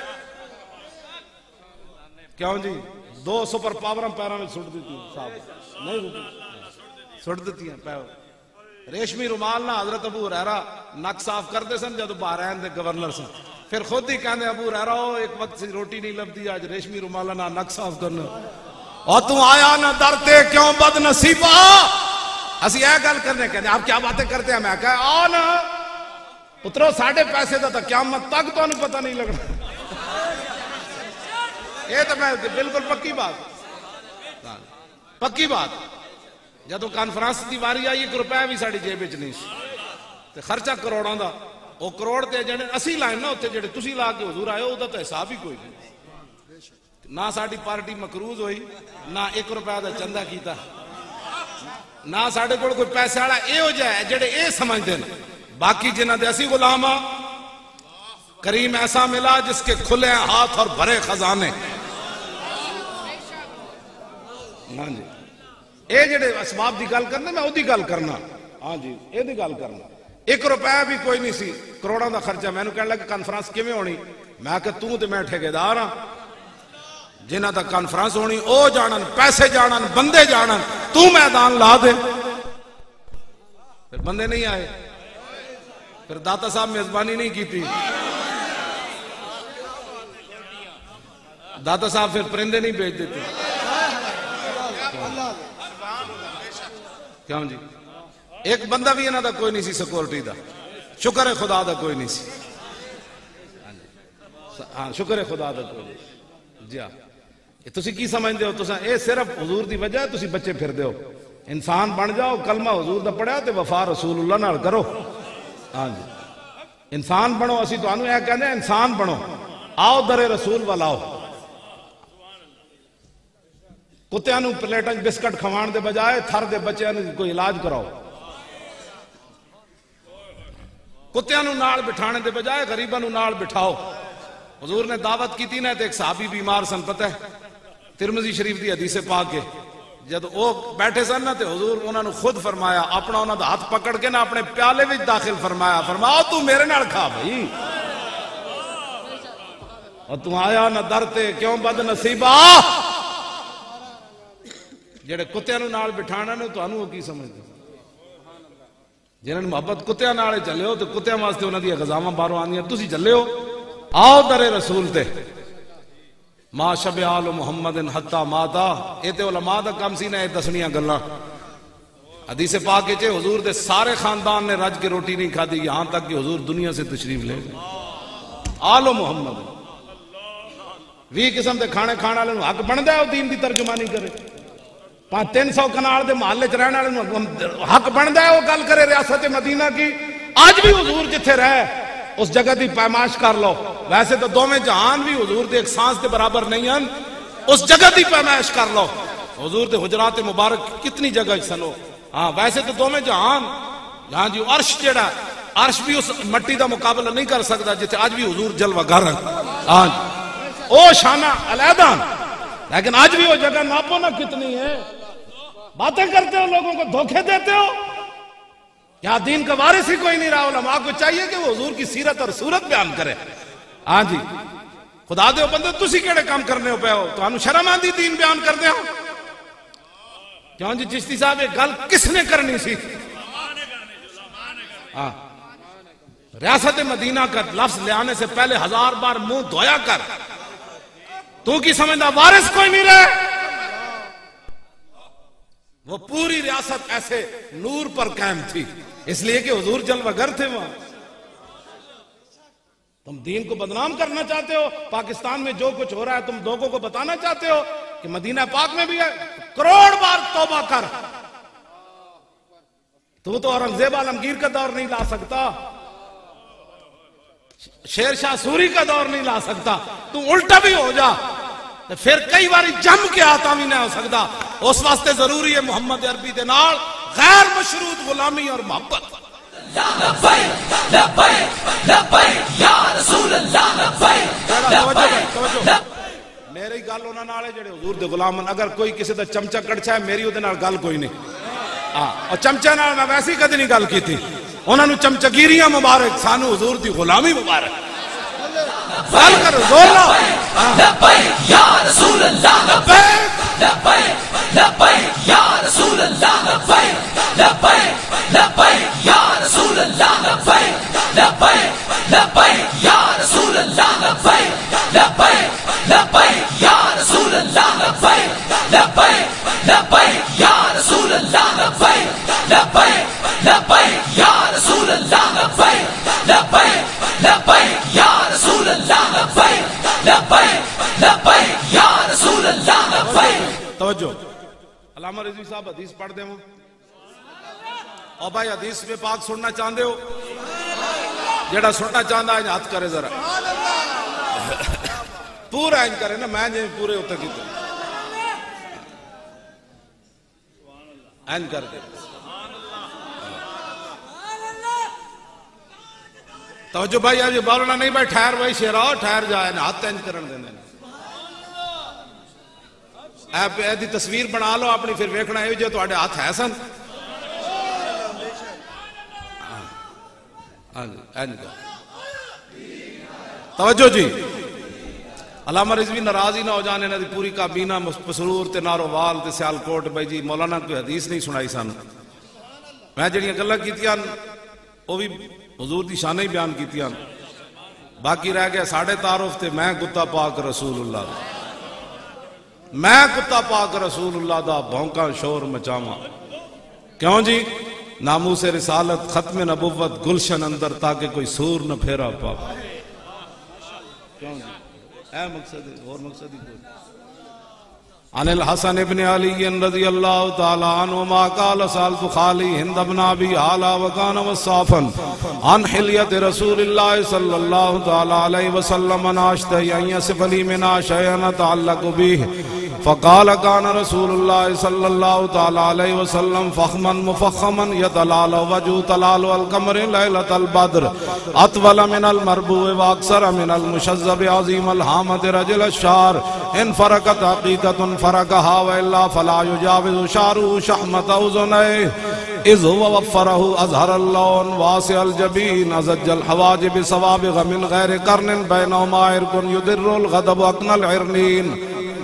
کیوں جی 2 سپر پاوراں پیراں میں سٹ دیتی صاحب نہیں سٹ دیتی ہیں پیر ریشمی رومال نہ حضرت ابو ہریرہ نک صاف کرتے سن جدو بحرین دے گورنر سن پھر خود ہی کہنے ابو ہریرہ ہو ایک وقت سے روٹی نہیں لبدی آج ریشمی رومال نہ نک صاف کرنا اور تم آیا نہ درتے کیوں بد نصیبہ اسی اے گل کرنے کہنے آپ کیا باتیں کرتے ہیں میں کہا آ نا اترو ساڑھے پیسے دا تا قیامت تک تو انہیں پتہ نہیں لگنا یہ تو میں بالکل پکی بات پکی بات جدو کانفرنس دی واری آئی 1 روپے بھی ساڑی جیب وچ نہیں تے خرچہ کروڑاں دا او کروڑ تے جڑے اسی لائن نا اوتھے جڑے تسی لا کے حضور آئے او دا تے حساب ہی کوئی نہیں نہ ساڑی پارٹی مقروض ہوئی نہ 1 روپے دا چندہ کیتا نہ ساڑے کول کوئی پیسے والا اے ہو جائے جڑے اے سمجھدے نے باقی جنہ دے اسی غلام کریم ایسا ملا جس کے کھلے ہاتھ اور بھرے خزانے ہاں جی اے جڑے اسباب دی گل کرنا میں او دی گل کرنا ہاں جی اے دی گل کرنا 1 روپے بھی کوئی نہیں سی کروڑاں دا خرچہ میں نو کہنے لگا کانفرنس کیویں ہونی میں کہ تو تے میں ٹھیکیدار ہاں جنہ دا کانفرنس ہونی او جانن پیسے جانن بندے جانن تو میدان لا دے پھر بندے نہیں آئے پھر داتا صاحب میزبانی نہیں کی تھی داتا صاحب پھر پرندے نہیں بھیج دیتے کیوں جی ایک بندہ بھی انہاں دا کوئی نہیں سی سیکورٹی دا شکر ہے خدا دا کوئی نہیں سی ہاں شکر ہے خدا دا کوئی نہیں جی ہاں تسی کی سمجھتے ہو تساں اے صرف حضور دی وجہ ہے تسی بچے پھر دے ہو انسان بن جاؤ کلمہ حضور دا پڑھیا تے وفا رسول اللہ نال کرو ہاں جی انسان بنو اسی تو آنو یہ کہنے ہیں انسان بنو آؤ در رسول والاؤ کتیاں نو پلیٹاں بسکٹ کھوان دے بجائے تھر دے بچیاں نو کوئی علاج کراؤ. کتیاں نو نال بٹھانے دے بجائے غریباں نو نال بٹھاؤ. حضور نے دعوت کی تھی نا تے ایک صحابی بیمار سن، پتہ ہے ترمذی شریف دی حدیث پاک ہے، جب وہ بیٹھے سن نا تے حضور انہاں نو خود فرمایا، اپنا انہاں دا ہاتھ پکڑ کے نا اپنے پیالے وچ داخل فرمایا، فرماؤ تو میرے نال کھا بھائی، اور تو آیا نہ در تے کیوں بد نصیبہ. جڑے کتیاں نو نال بٹھانا نے تانوں کی سمجھدے، جنہاں محبت کتیاں نال چلے ہو تے کتیاں واسطے انہاں دی غذاواں باہروں آندیاں، تسی چلے ہو آؤ در رسول تے. ما شبع آل محمد حتی ماتا، اے تے علماء دا کم سی نا دسنیاں گلاں. حدیث پاک وچ حضور دے سارے خاندان نے رج کے روٹی نہیں کھادی، یہاں تک کہ حضور دنیا سے تشریف لے گئے. آل محمد 20 قسم دے کھانے کھان والے نو حق بندا ہے دین دی ترجمانی کرے. 300 کنال دے محلے چ رہن والے نو حق بندا ہے وہ گل کرے ریاست مدینہ کی. آج بھی حضور جتھے رہے اس جگہ دی پیمائش کر لو. ویسے تو دوویں جہان بھی حضور دے ایک سانس دے برابر نہیں ہیں، اس جگہ دی پیمائش کر لو. حضور دے حجرات مبارک کتنی جگہ سنو. ہاں ویسے تو دوویں جہان، ہاں جی عرش جڑا عرش بھی اس مٹی دا مقابلہ نہیں کر سکتا جتھے آج بھی حضور جلوہ گر ہیں. ہاں جی او شانہ علیحدہ، لیکن آج بھی وہ جگہ ناپو نہ کتنی ہے. باتیں کرتے ہو، لوگوں کو دھوکے دیتے ہو. یہاں دین کا وارث ہی کوئی نہیں رہا. علماء کو چاہیے کہ وہ حضور کی سیرت اور صورت بیان کرے. ہاں جی خدا دے بندے تسی کیڑے کام کرنے ہو پے ہو، تو انو شرم آندی دین بیان کر دے ہو. کیوں جی چشتی صاحب یہ گل کس نے کرنی سی؟ ہاں ریاست مدینہ کا لفظ لے آنے سے پہلے 1000 بار منہ دھویا کر. تو کی سمجھنا وارث کوئی نہیں رہے؟ وہ پوری ریاست ایسے نور پر قائم تھی اس لیے کہ حضور جلوہ گر تھے وہاں. تم دین کو بدنام کرنا چاہتے ہو. پاکستان میں جو کچھ ہو رہا ہے تم لوگوں کو بتانا چاہتے ہو کہ مدینہ پاک میں بھی ہے. کروڑ بار توبہ کر، تو اورنگزیب عالمگیر کا دور نہیں لا سکتا، شیر شاہ سوری کا دور نہیں لا سکتا. تو الٹا بھی ہو جا پھر کئی باری جم کے آتا بھی نہیں ہو سکتا. اس واسطے ضروری ہے محمد عربی دے نال غیر مشروط غلامی اور محبت. لبیک لبیک لبیک یا رسول اللہ لبیک لبیک. میری گل انہاں نال ہے جڑے حضور دے غلام. اگر کوئی کسی دا چمچہ کڑچا ہے میری اودے نال گل کوئی نہیں. اور چمچہ نال میں ویسی کدی نہیں گل کیتی. انہاں نو چمچگیریاں مبارک، سانو حضور دی غلامی مبارک. گل کر زور لاؤ. لبیک یا رسول اللہ لبیک لبیک لبیک یا رسول اللہ لبیک لبیک لبیک یا رسول اللہ لبیک لبیک لبیک یا رسول اللہ لبیک لبیک لبیک یا رسول اللہ لبیک لبیک لبیک یا رسول اللہ لبیک لبیک لبیک یا رسول اللہ لبیک لبیک لبیک یا رسول اللہ لبیک لبیک لبیک یا رسول اللہ لبیک. توجہ علامہ رضوی صاحب حدیث پڑھ دے ہوں. اور بھائی حدیث میں پاک سننا چاہندے ہو؟ جڑا سننا چاہندا ہے ہاتھ کرے ذرا. پورا انج کرے نا، میں جے پورے ہوتے کیتے انج کر دے. توجہ بھائی اب یہ بولنا نہیں بھائی ٹھہر بھائی شیرا ٹھہر جائے نا، ہاتھ انج کرن دینے. اے دی تصویر بنا لو اپنی، پھر ویکھنا ہے جو تواڈے ہاتھ ہے سن. توجہ جی. علامہ رضوی ناراض ہی نہ ہو جانے دی پوری کابینہ مسرور تے نارووال تے سیالکوٹ. بھائی جی مولانا کوئی حدیث نہیں سنائی سن. میں جڑیاں گلاں کیتیاں وہ بھی حضور دی شانہ ہی بیان کیتیاں. باقی رہ گیا ساڑھے تعارف تے میں کتا پاک رسول اللہ دا، میں کتا پاک رسول اللہ دا بھونکا شور مچاواں. کیوں جی؟ ناموس رسالت ختم نبوت گلشن اندر تاکہ کوئی سور نہ پھیرا پا. کیوں جی؟ اے مقصد ہے اور مقصد ہی کوئی. عن الحسن ابن علی رضی اللہ تعالی عنہما قال سالت خالی ہند ابن ابی حالا وکان وصافا عن حلیت رسول اللہ صلی اللہ تعالی علیہ وسلم ناشتہ یصف لی منا شیئا تعلق به فقال كان رسول الله صلى الله تعالى عليه وسلم فخما مفخما يتلال وجه تلال القمر ليلة البدر أطول من المربوع وأكثر من المشذب عظيم الهامة رجل الشعر إن فرقت حقيقة فرقها وإلا فلا يجاوز شعره شحمة أذنيه إذ هو وفره أزهر اللون واسع الجبين أزج الحواجب صوابغ من غير قرن بينهما عرق يدر الغضب أقنى العرنين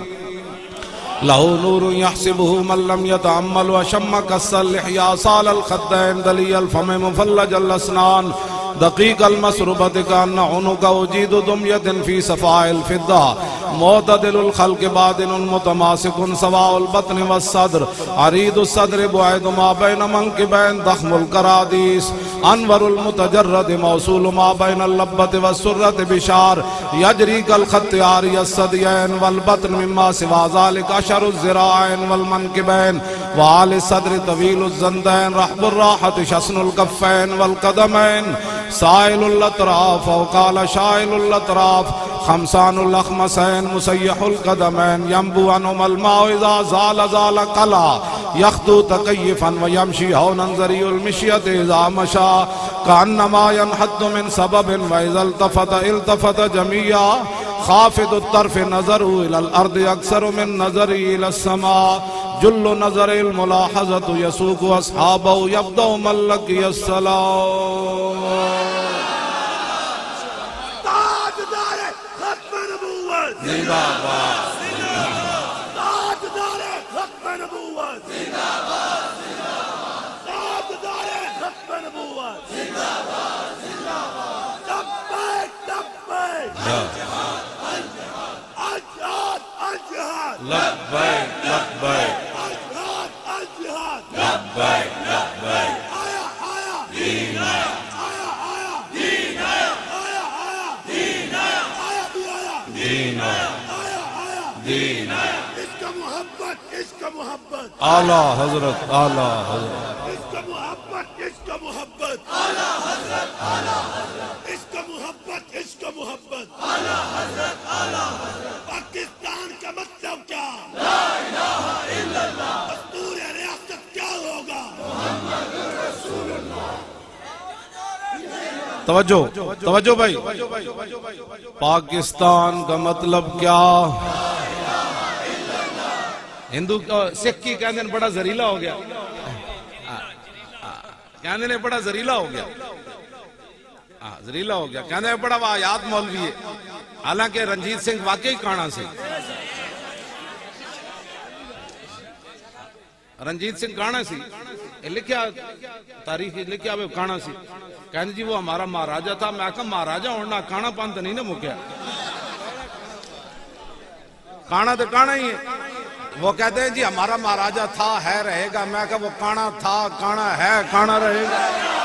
له نور يحسبه من لم يتأمل وشم كس اللحيا صال الخدين دلي الفم مفلج الأسنان دقيق المسربة كأن عنق وجيد دمية في صفاء الفضة معتدل الخلق بادن متماسك سواء البطن والصدر عريض الصدر بعيد ما بين منكبين ضخم الكراديس أنور المتجرد موصول ما بين اللبة والسرة بشار يجري كالخط عاري الثديين والبطن مما سوى ذلك أشر الذراعين والمنكبين وعلى الصدر طويل الزندين رحب الراحة شسن الكفين والقدمين سائل الأطراف وقال شائل الأطراف خمسان الأخمسين مسيح القدمين ينبو عنهم الماء إذا زال قلع يخطو تكيفا ويمشي هونا زري المشية إذا مشى كأنما ينحد من سبب وإذا التفت جميعا خافض الطرف نظره إلى الأرض أكثر من نظره إلى السماء جل نظر الملاحظة يسوق أصحابه يبدأ من لقي السلام زندہ باد تاجدار ختم نبوت زندہ باد تاجدار ختم نبوت زندہ باد لبیک لبیک الجہاد الجہاد لبیک لبیک الجہاد الجہاد لبیک لبیک آیا آیا دین آیا آیا آیا دین آیا آیا آیا دین آیا آیا بھی آیا دین آیا آیا آیا دین آیا عشق محبت عشق محبت اعلیٰ حضرت اعلیٰ حضرت عشق محبت عشق محبت اعلیٰ حضرت اعلیٰ حضرت عشق محبت عشق محبت اعلیٰ حضرت اعلیٰ حضرت پاکستان کا مطلب کیا لا الہ الا اللہ دستور ریاست کیا ہوگا محمد رسول اللہ توجہ بھائی پاکستان کا مطلب کیا ہندو سکھ کی کہنے نے بڑا زریلا ہو گیا کہنے نے بڑا زریلا ہو گیا زریلا ہو گیا کہنے نے بڑا واحد مولوی ہے حالانکہ رنجیت سنگھ واقعی کانا سے رنجیت سنگھ کانا سی لکھیا تاریخ لکھیا وہ کانا سی کہنے جی وہ ہمارا مہاراجہ تھا میں کہا مہاراجہ ہونا کانا پانتا نہیں نا مکیا کانا تو کانا ہی ہے وہ کہتے ہیں جی ہمارا مہاراجہ تھا ہے رہے گا میں کہا وہ کانا تھا کانا ہے کانا رہے گا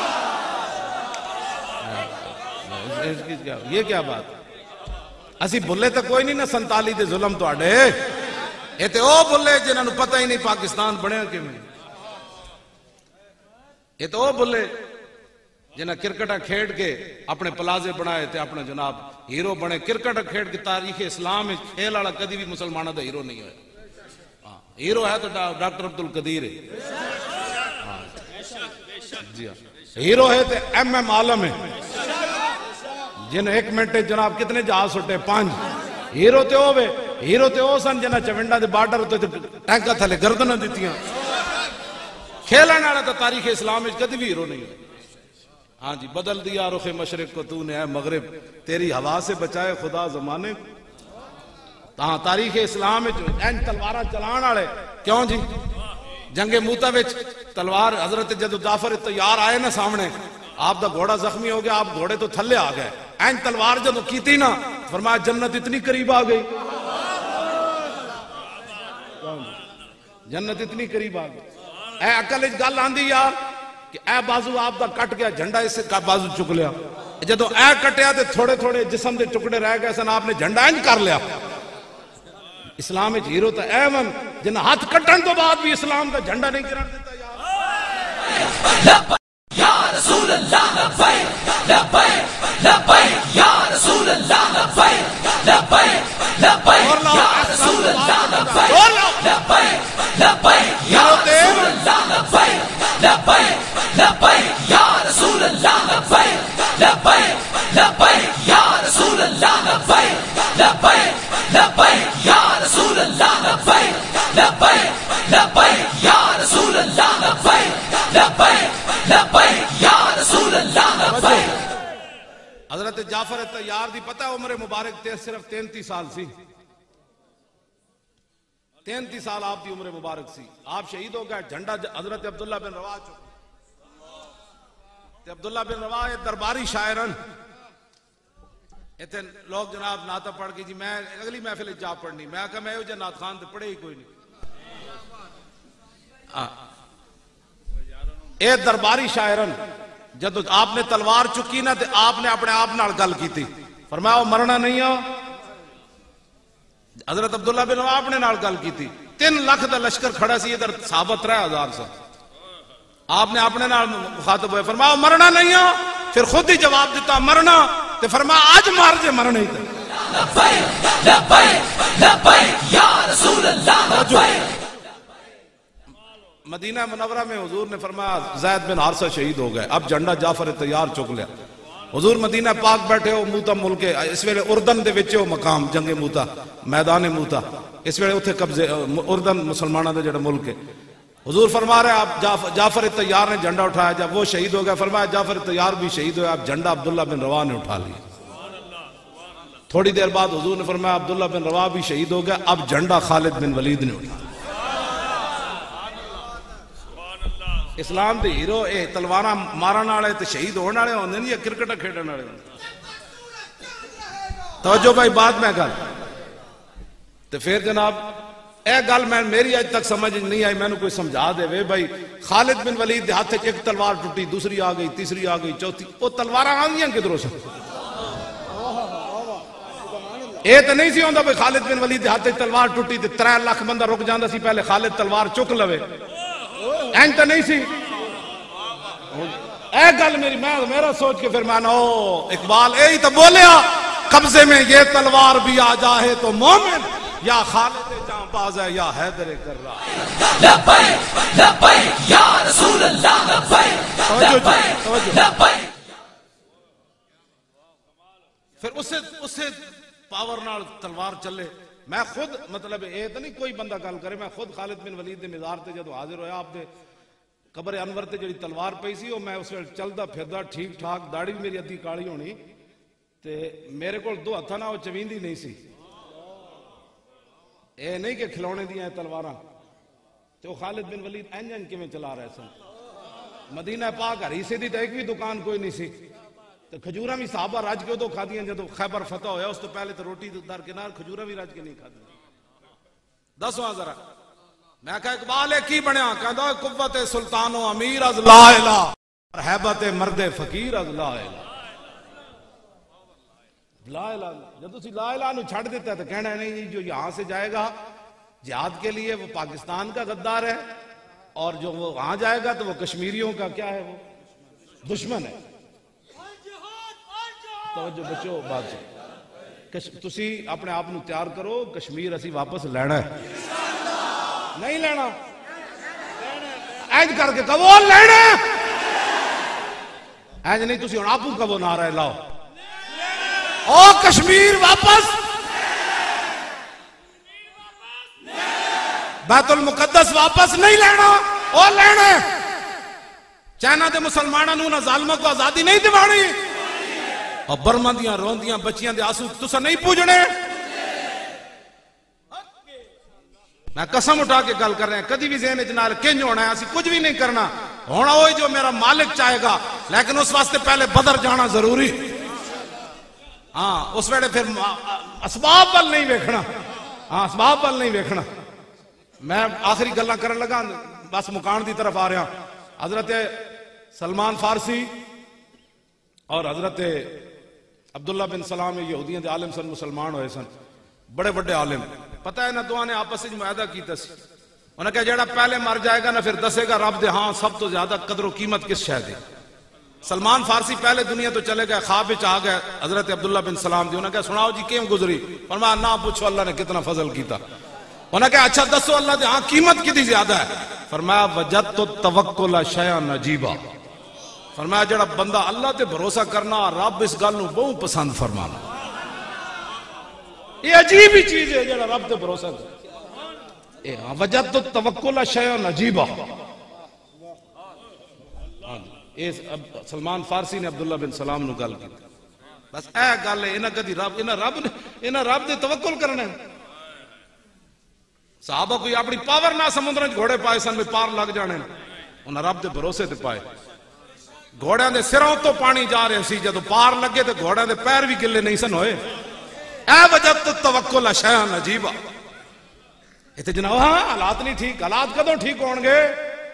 یہ کیا بات اسی بھلے تو کوئی نہیں نا سنتالی دے ظلم تو اڈے یہ تے او بھلے جنہوں نے پتہ ہی نہیں پاکستان بڑھے کہ میں یہ تو او بھلے جنہاں کرکٹا کھیڑ کے اپنے پلازے بنائے تھے اپنے جناب ہیرو بنے کرکٹا کھیڑ کے تاریخ اسلام میں کھیل والا کدی بھی مسلمانہ دا ہیرو نہیں ہوئے ہیرو ہے تو ڈاکٹر عبدالقدیر ہے ہیرو ہے تو ایم ایم عالم ہے جن ایک منٹ جناب کتنے جہاز سٹے 5 ہیرو تے ہوئے ہیرو تے ہو سن جنہ چونڈا دے بارڈر ہوتے تھے ٹینکا تھلے گردنہ دیتیاں کھیلنے والا تو تاریخ اسلام میں کدی بھی ہیرو نہیں ہوئے ہاں جی بدل دیا رخ مشرق کو تو نے اے مغرب تیری ہوا سے بچائے خدا زمانے ہاں تاریخ اسلام میں این تلوارہ چلان آڑے کیوں جی جنگ موتا وچ تلوار حضرت جدو جعفر تیار آئے نا سامنے آپ دا گھوڑا زخمی ہو گیا آپ گھوڑے تو تھلے آ گئے این تلوار جدو کیتی نا فرمایا جنت اتنی قریب آ گئی جنت اتنی قریب آ گئی اے عقل اس گل آندی یار کہ اے بازو آپ دا کٹ گیا جھنڈا اس سے بازو چک لیا جدو اے کٹیا تے تھوڑے تھوڑے جسم دے ٹکڑے رہ گئے سن آپ نے جھنڈا انج کر لیا اسلام وچ ہیرو تے اے من جن ہاتھ کٹن تو بعد بھی اسلام دا جھنڈا نہیں گرن دیتا یار یا رسول اللہ لبیک لبیک لبیک یا رسول اللہ لبیک لبیک لبیک یا رسول اللہ لبیک لبیک لبیک یا رسول اللہ لبیک لبیک لبیک یا رسول اللہ لبیک لبیک لبیک یا رسول اللہ لبیک. حضرت جعفر طیار دی پتہ عمر مبارک صرف 33 سال سی. 33 سال آپ دی عمر مبارک سی. آپ شہید ہو گئے. جھنڈا حضرت عبداللہ بن رواح عبداللہ بن رواح درباری شاعرن اتنے لوگ جناب نعتہ پڑھ کے جی میں اگلی محفل جا پڑھنی. میں کہا میں جو نعت خان تے پڑھے ہی کوئی نہیں. اے درباری شاعرن جب آپ نے تلوار چکی نا تے آپ نے اپنے آپ نال گل کی تھی. فرمایا وہ مرنا نہیں ہو. حضرت عبداللہ بن رواح اپنے نال گل کی تھی. 3 لاکھ دا لشکر کھڑا سی ادھر صحابہ 3000 سے. آپ نے اپنے نال مخاطب ہوئے فرمایا مرنا نہیں ہو. پھر خود ہی جواب دیتا مرنا. تے فرمایا آج مار جے مرنا ہی تھا. لبیک لبیک لبیک یا رسول اللہ لبیک. مدینہ منورہ میں حضور نے فرمایا زید بن حارثہ شہید ہو گئے. اب جھنڈا جعفر طیار چک لیا. حضور مدینہ پاک بیٹھے ہو موتا ملک اس ویلے اردن دے وچ ہو مقام جنگ موتا میدان موتا اس ویلے اتنے قبضے اردن مسلمانوں دے جڑا ملک ہے. حضور فرما رہے آپ جعفر طیار نے جھنڈا اٹھایا. جب وہ شہید ہو گیا فرمایا جعفر طیار بھی شہید ہوئے. اب جھنڈا عبداللہ بن رواح نے اٹھا لیا. تھوڑی دیر بعد حضور نے فرمایا عبداللہ بن رواح بھی شہید ہو گیا. اب جھنڈا خالد بن ولید نے اٹھا. اسلام دے ہیرو اے تلواراں مارن والے تے شہید ہونے والے ہوندے نہیں یا کرکٹ کھیڈن والے ہوندے. توجہ بھائی بعد میں گل تے پھر جناب اے گل میں میری اج تک سمجھ نہیں آئی. میں نے کوئی سمجھا دے وے بھائی خالد بن ولید دے ہاتھ ایک تلوار ٹوٹی دوسری آ گئی تیسری آ گئی چوتھی. وہ تلواراں آندیاں کدھروں سے؟ اے تے نہیں سی ہوندا بھائی خالد بن ولید دے ہاتھ تلوار ٹوٹی تے 3 لاکھ بندہ رک جاندا سی پہلے خالد تلوار چک لوے. این تو نہیں سی. اے گل میرا سوچ کے پھر میں نے اقبال اے ہی تو بولیا قبضے میں یہ تلوار بھی آ جائے تو مومن یا خالد جاں باز ہے یا حیدر کررا. لبیک لبیک یا رسول اللہ لبیک لبیک لبیک. پھر اسے پاور نال تلوار چلے. میں خود مطلب اے تو نہیں کوئی بندہ گل کرے. میں خود خالد بن ولید دے مزار تے جدو حاضر ہویا آپ دے قبر انور تے جڑی تلوار پئی سی میں اس ویل چلدا پھردا ٹھیک ٹھاک داڑھی بھی میری ادھی کالی ہونی تے میرے کول 2 ہتھاں نال چویندی نہیں سی. اے نہیں کہ کھلونے دیاں تلواراں تے وہ خالد بن ولید انجن کیویں چلا رہے سن. مدینہ پاک ہریسے دی تے ایک بھی دکان کوئی نہیں سی. تو کھجوراں بھی صحابہ رج کے ادو کھادیاں جدو خیبر فتح ہویا. اس تو پہلے تو روٹی درکنار کھجوراں بھی رج کے نہیں کھادی. دسو ذرا میں کہا اقبال ہے کی بنیا کہندا قوت سلطان و امیر از لا الہ اور ہیبت مرد فقیر از لا الہ. لا الہ جب تسی لا الہ نو چھڑ دیتا ہے تو کہنا ہے نہیں جو یہاں سے جائے گا جہاد کے لیے وہ پاکستان کا غدار ہے اور جو وہ وہاں جائے گا تو وہ کشمیریوں کا کیا ہے وہ دشمن ہے. توجہ بچو بات تسی اپنے آپ نو تیار کرو کشمیر اسی واپس لینا ہے. نہیں لینا اینج کر کے کہو لینا اینج نہیں تسی ہن آپو کہو نعرہ لاؤ او کشمیر واپس بیت المقدس واپس نہیں لینا او لینا. چائنا دے مسلمانوں نو نہ ظالموں کو آزادی نہیں دیوانی اور برما دیاں روندیاں بچیاں دے آنسو تسا نہیں پوجنے. میں قسم اٹھا کے گل کر رہے ہیں کدی بھی ذہن جنال کنج ہونا ہے اسی کچھ بھی نہیں کرنا ہونا ہوئی جو میرا مالک چاہے گا لیکن اس واسطے پہلے بدر جانا ضروری. ہاں اس ویلے پھر اسباب وال نہیں ویکھنا. ہاں اسباب وال نہیں ویکھنا. میں آخری گلاں کرن لگا بس مکان دی طرف آ رہا. حضرت سلمان فارسی اور حضرت عبداللہ بن سلام یہودیاں دے عالم سن مسلمان ہوئے سن بڑے بڑے عالم. پتہ ہے نا دعا نے آپس میں معاہدہ کیتا سی. انہوں نے کہا جیڑا پہلے مر جائے گا نا پھر دسے گا رب دے ہاں سب تو زیادہ قدر و قیمت کس شے دی. سلمان فارسی پہلے دنیا تو چلے گئے خواب وچ آ گئے حضرت عبداللہ بن سلام دی. انہوں نے کہا سناؤ جی کیوں گزری. فرمایا نہ پوچھو اللہ نے کتنا فضل کیتا. انہوں نے کہا اچھا دسو اللہ دے ہاں قیمت کتنی زیادہ ہے. فرمایا وجدت التوکل شیئا عجیبا. فرمایا جڑا بندہ اللہ تے بھروسہ کرنا رب اس گل نو بہت پسند فرمانا. یہ عجیب ہی چیز ہے جڑا رب تے بھروسہ کرے. وجدت التوکل شیء عجیبا. سلمان فارسی نے عبداللہ بن سلام نو گل کی. بس اے گل ہے انہاں کدی انہاں رب دے توکل کرنا ہے. صحابہ کوئی اپنی پاور نہ سمندر گھوڑے پائے سن میں پار لگ جانے, انہاں رب دے بھروسے تے پائے. گھوڑیاں دے سراں تو پانی جا رہے سی, جدو پار لگے تے گھوڑیاں دے پیر بھی گلے نہیں سن ہوئے. اے وجدت التوکل شیء عجیبا. اتنے جناب حالات نہیں ٹھیک. حالات کدوں ٹھیک ہون گے؟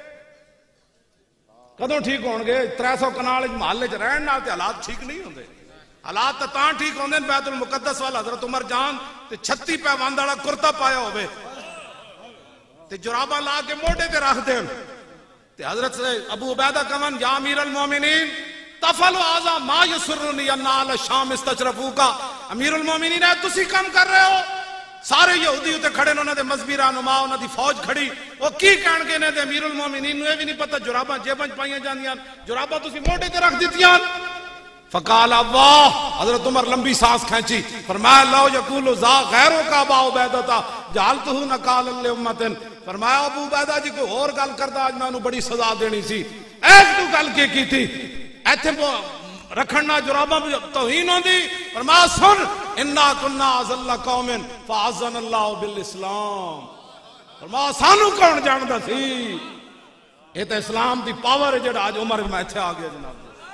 کدوں ٹھیک ہون گے؟ 300 کنال محلے چ رہن نال تے حالات ٹھیک نہیں ہوندے. حالات تاں ٹھیک ہوندے بیت المقدس والا حضرت عمر جان تے 36 پیوند والا کرتا پایا ہوئے تے جراباں لا کے موڈے تے رکھ دین تے حضرت ابو عبیدہ کہن یا امیر المومنین تفعل هذا ما يسرني ان على الشام استشرفوك. امیر المومنین ہے تسی کام کر رہے ہو. سارے یہودی تے کھڑے نے, انہاں دے مذہبی رہنما, انہاں دی فوج کھڑی, وہ کی کہن گے نے تے امیر المومنین نو یہ بھی نہیں پتہ جراباں جیباں پائیاں جاندیاں, جراباں تسی موڈے تے رکھ دتیاں. فقال واہ. حضرت عمر لمبی سانس کھینچی, فرمایا لو یقول ذا غیروں کا ابا عبیدہ جعلتہ نکالا لامۃ. فرمایا ابو عبیدہ جی کوئی اور گل کردا اج میں انہوں بڑی سزا دینی سی. ایک تو گل کی تھی ایتھے رکھنا جراباں توہین ہوندی. فرمایا سن انا کنا اذل قوم فاعزنا اللہ بالاسلام. فرمایا سانو کون جاندا سی؟ یہ تے اسلام دی پاور ہے جڑا اج عمر میں ایتھے آ گیا جناب.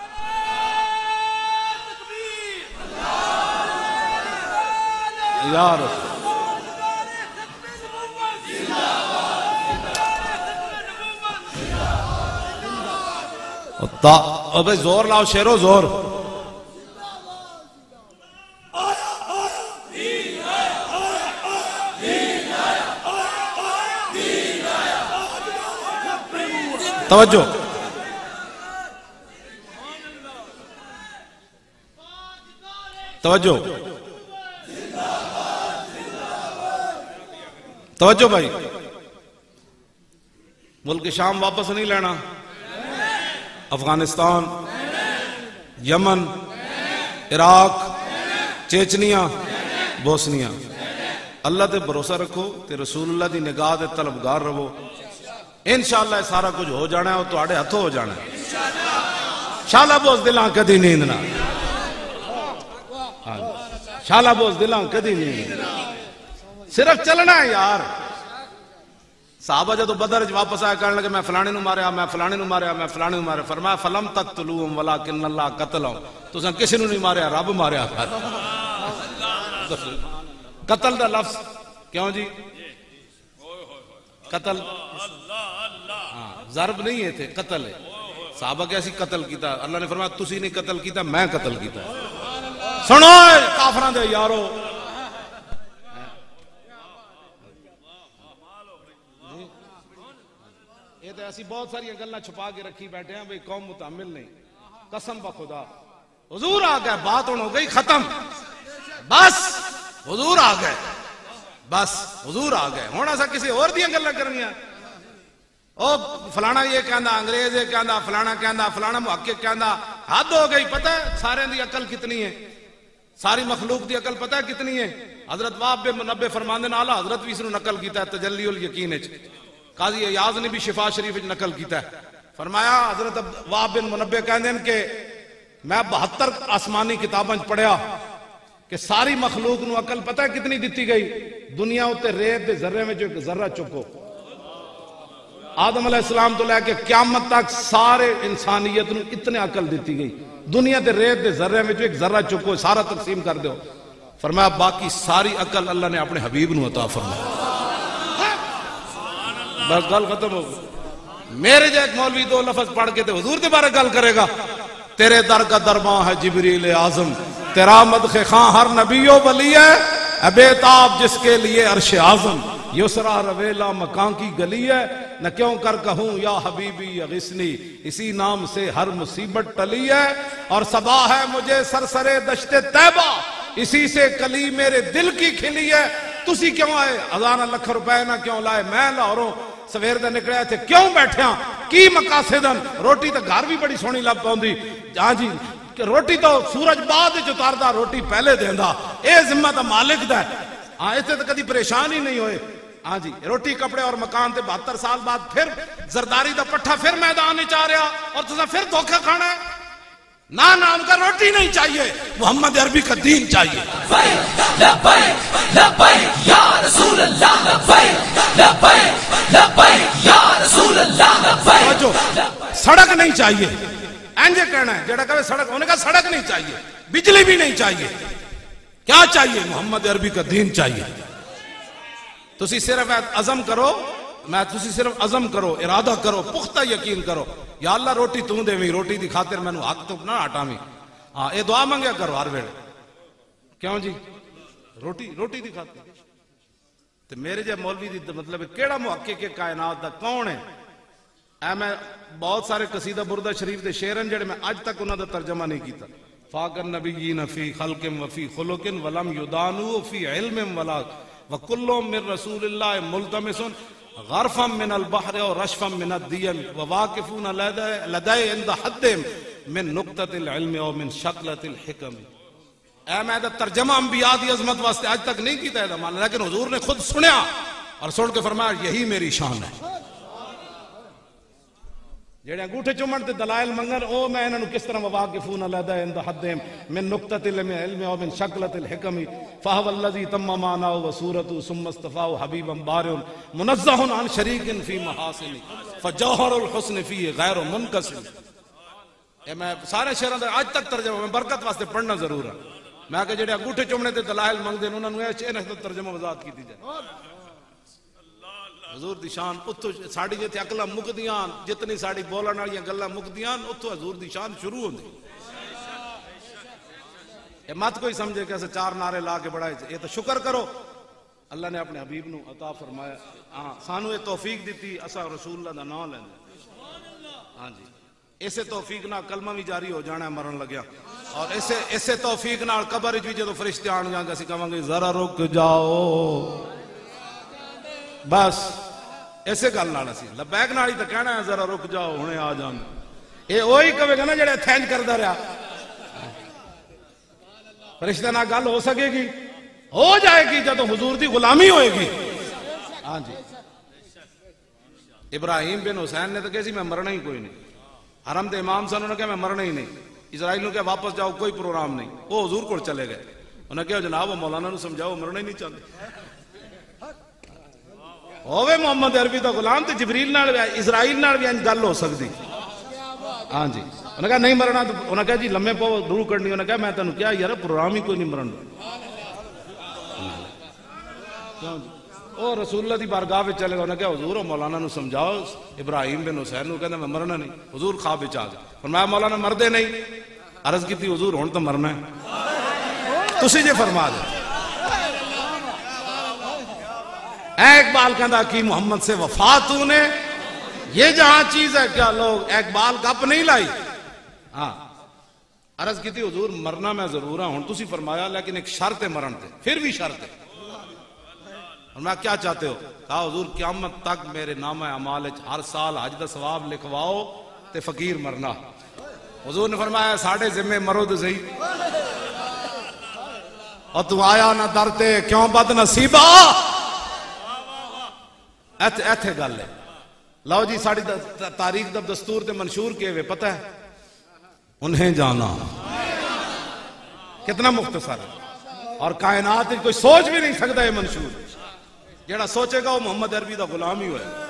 یار ابے زور لاؤ شیرو زور. توجہ توجہ توجہ بھائی. ملک شام واپس نہیں لینا. Afghanistan, Yemen, Iraq, Chechnya, Bosnia, اللہ تے بھروسہ رکھو تے رسول اللہ دی نگاہ دے طلبگار رہو. انشاءاللہ سارا کچھ ہو جانا ہے اور تواڈے ہتھوں ہو جانا ہے. شالا بوز دلاں کدی نیند نہ, شالا بوز دلاں کدی نیند نہ, صرف چلنا ہے یار. صحابہ جدو بدر واپس آیا کہنے لگے میں فلانے نو ماریا, میں فلانے نو ماریا, میں فلانے نو ماریا. فرمایا فلم تقتلوہم ولکن اللہ قتلہم. تساں کسی نو نہیں ماریا, رب ماریا. قتل دا لفظ کیوں جی؟ قتل ضرب نہیں ہے تھے, قتل ہے. صحابہ کیسی قتل کیتا؟ اللہ نے فرمایا تسی نہیں قتل کیتا, میں قتل کیتا. سنو کافراں دے یارو, یہ تو ایسی بہت ساری گلاں چھپا کے رکھی بیٹھے ہیں بھئی قوم متحمل نہیں. قسم بخدا حضور آ گئے, بات ہو گئی ختم. بس حضور آ گئے, بس حضور آ گئے. ہونا سا کسی اور دیاں گلاں کرنیاں. او فلانا یہ کہندا, انگریز یہ کہندا, فلانا کہندا, فلانا محقق کہندا. حد ہو گئی. پتہ ہے سارے دی عقل کتنی ہے, ساری مخلوق دی عقل پتہ ہے کتنی ہے. حضرت وہب بن منبہ فرماندے نے اعلیٰ حضرت بھی اس نے نقل کیتا ہے تجلی الیقین وچ. قاضی ایاز نے بھی شفا شریف وچ نقل کیتا ہے. فرمایا حضرت وہب بن منبہ کہندے ہیں کہ میں 72 آسمانی کتاباں پڑھیا کہ ساری مخلوق نو عقل پتہ ہے کتنی دتی گئی. دنیا اتے ریت دے ذرے وچ ایک ذرہ چکو. آدم علیہ السلام تو لے کے قیامت تک سارے انسانیت نو اتنے عقل دیتی گئی. دنیا دے ریت دے ذرے وچ ایک ذرہ چکو, سارا تقسیم کر دیو. فرمایا باقی ساری عقل اللہ نے اپنے حبیب نو عطا فرمایا. بس گل ختم ہو گئی. میرے جے ایک مولوی 2 لفظ پڑھ کے تے حضور دے بارے گل کرے گا. تیرے در کا درباں ہے جبریل اعظم, تیرا مدح خاں ہر نبی و ولی ہے, ابیتاب جس کے لیے عرش اعظم. یسرا رویلا مکان کی گلی ہے, نہ کیوں کر کہوں یا حبیبی اغثنی, اسی نام سے ہر مصیبت ٹلی ہے. اور صبا ہے مجھے سرسرے دشت طیبہ, اسی سے کلی میرے دل کی کھلی ہے. تسی کیوں آئے؟ 1000 لاکھ روپے نہ کیوں لائے؟ میں لاہوروں سویر دے نکلے تھے, کیوں بیٹھیاں کی مقاصدن؟ روٹی تو گھر بھی بڑی سونی لگ پاؤندی. ہاں جی روٹی تو سورج بعد جو اتاردا, روٹی پہلے دیندا. اے ذمہ تو مالک دا ہے. ہاں اتنے تو کدی پریشان ہی نہیں ہوئے. ہاں جی روٹی کپڑے اور مکان تے 72 سال بعد پھر زرداری دا پٹھا پھر میدان نہیں چاہ رہا اور تسا پھر دھوکہ کھانا ہے. نہ ان کا روٹی نہیں چاہیے, محمد عربی کا دین چاہیے. لبیک لبیک یا رسول اللہ لبیک لبیک لبیک یا رسول اللہ لبیک. سڑک نہیں چاہیے اینجے کہنا ہے جڑا کہے سڑک, انہوں نے کہا سڑک نہیں چاہیے, بجلی بھی نہیں چاہیے. کیا چاہیے؟ محمد عربی کا دین چاہیے. تسی صرف عزم کرو, تسی صرف عزم کرو, ارادہ کرو, پختہ یقین کرو, یا اللہ روٹی تو دے وی, روٹی دی خاطر میں حق تو نہ ہٹاویں. ہاں یہ دعا منگیا کرو ہر ویلے. کیوں جی؟ روٹی دی خاطر. تے میرے جے مولوی دی مطلب کیڑا محقق کائنات دا کون ہے؟ میں بہت سارے قصیدہ بردہ شریف دے شعرن جڑے میں اج تک انہاں دا ترجمہ نہیں کیتا. فاقن نبیین فی خلق و فی خلق ولم یدانو فی علم ولا وکلهم من رسول اللہ ملتمس غرفا من البحر و رشفا من الدیم وواقفون لدی عند حدهم من نقطة العلم و من شکلة الحکم. اے میں دا ترجمہ انبیاء دی عظمت واسطے آج تک نہیں کیتا ہے, لیکن حضور نے خود سنیا اور سن کے فرمایا یہی میری شان ہے. جڑے انگوٹھے چومن تے دلائل منگن او میں انہاں نو کس طرح واقفون علیہ عند حدهم من نقطة العلم و من شکلة الحکم فهو الذی تم معناه وصورته ثم اصطفاه حبیبا بارئ منزہ عن شریک فی محاسن فجوہر الحسن فی غیر منقسم. میں سارے شعراں دا آج تک ترجمہ میں برکت واسطے پڑھنا ضرور ہے. میں کہ جڑے انگوٹھے چومنے تے دلائل منگدے انہاں نو اے ترجمہ وضاحت کیتی جائے. حضور دی شان اتو ساڑی جتے اقلا مکدیاں, جتنی ساڑی بولن والیاں گلاں مکدیاں, اتو حضور دی شان شروع ہوندی. یہ مت کوئی سمجھے کہ ایسے 4 نعرے لا کے بڑھائے, یہ تو شکر کرو اللہ نے اپنے حبیب نو عطا فرمایا. ہاں سانو یہ توفیق دیتی اسا رسول اللہ دا نام لیندے. ہاں جی اسے توفیق نال کلمہ بھی جاری ہو جانا ہے مرن لگیا, اور اسے توفیق نال قبر وچ بھی جدوں فرشتے آن گے اسی کہاں گے ذرا رک جاؤ, بس ایسے گل نال اسی لبیک نال ہی تے کہنا ہے ذرا رک جاؤ ہنے آ جان. اے وہی کہے گا نا جڑا تھینج کردا رہیا, فرشتے نال گل ہو سکے گی, ہو جائے گی جدوں حضور دی غلامی ہوئے گی. ہاں جی ابراہیم بن حسین نے تو کہا سی میں مرنا ہی کوئی نہیں, حرم دے امام سے انہوں نے کہا میں مرنا ہی نہیں, اسرائیل نے کہا واپس جاؤ کوئی پروگرام نہیں, وہ حضور کو چلے گئے. انہوں نے کہا جناب وہ مولانا نو سمجھاؤ مرنا ہی نہیں چاہتے. ہووے محمد عربی دا غلام تے جبریل نال اسرائیل نال بھی گل ہو سکتی. ہاں جی انہوں نے کہا نہیں مرنا, انہوں نے کہا جی لمے پاؤ روح کرنی. انہوں نے کہا میں تینوں کیا یار پروگرام ہی کوئی نہیں مرن. او رسول اللہ دی بارگاہ وچ چلے گا, انہوں نے کہا حضور مولانا نو سمجھاؤ ابراہیم بن حسین نو کہندا میں مرنا نہیں. حضور خواب وچ آ گئے, فرمایا مولانا مردے نہیں. عرض کیتی حضور ہن تو مرنا ہے, تسی جے فرما دے. اے اقبال کہندا کہ محمد سے وفات نے یہ جہاں چیز ہے کیا لوگ اقبال گپ نہیں لائی. ہاں عرض کی تھی حضور مرنا میں ضرور ہوں, تسی فرمایا لیکن ایک شرط ہے مرن تے, پھر بھی شرط ہے. میں کیا چاہتے ہو؟ کہا حضور قیامت تک میرے نامہ اعمال ہر سال حج دا ثواب لکھواؤ تے فقیر مرنا. حضور نے فرمایا ساڑھے ذمے مرو تے صحیح, اور تو آیا نہ درتے کیوں بد نصیبہ. ایتھے گل ہے. لو جی ساڑی تاریخ دا دستور تے منشور کیے ہوئے پتہ ہے انہیں جانا کتنا مختصر ہے, اور کائنات کوئی سوچ بھی نہیں سکتا یہ منشور. جیڑا سوچے گا وہ محمد عربی دا غلام ہی ہوئے.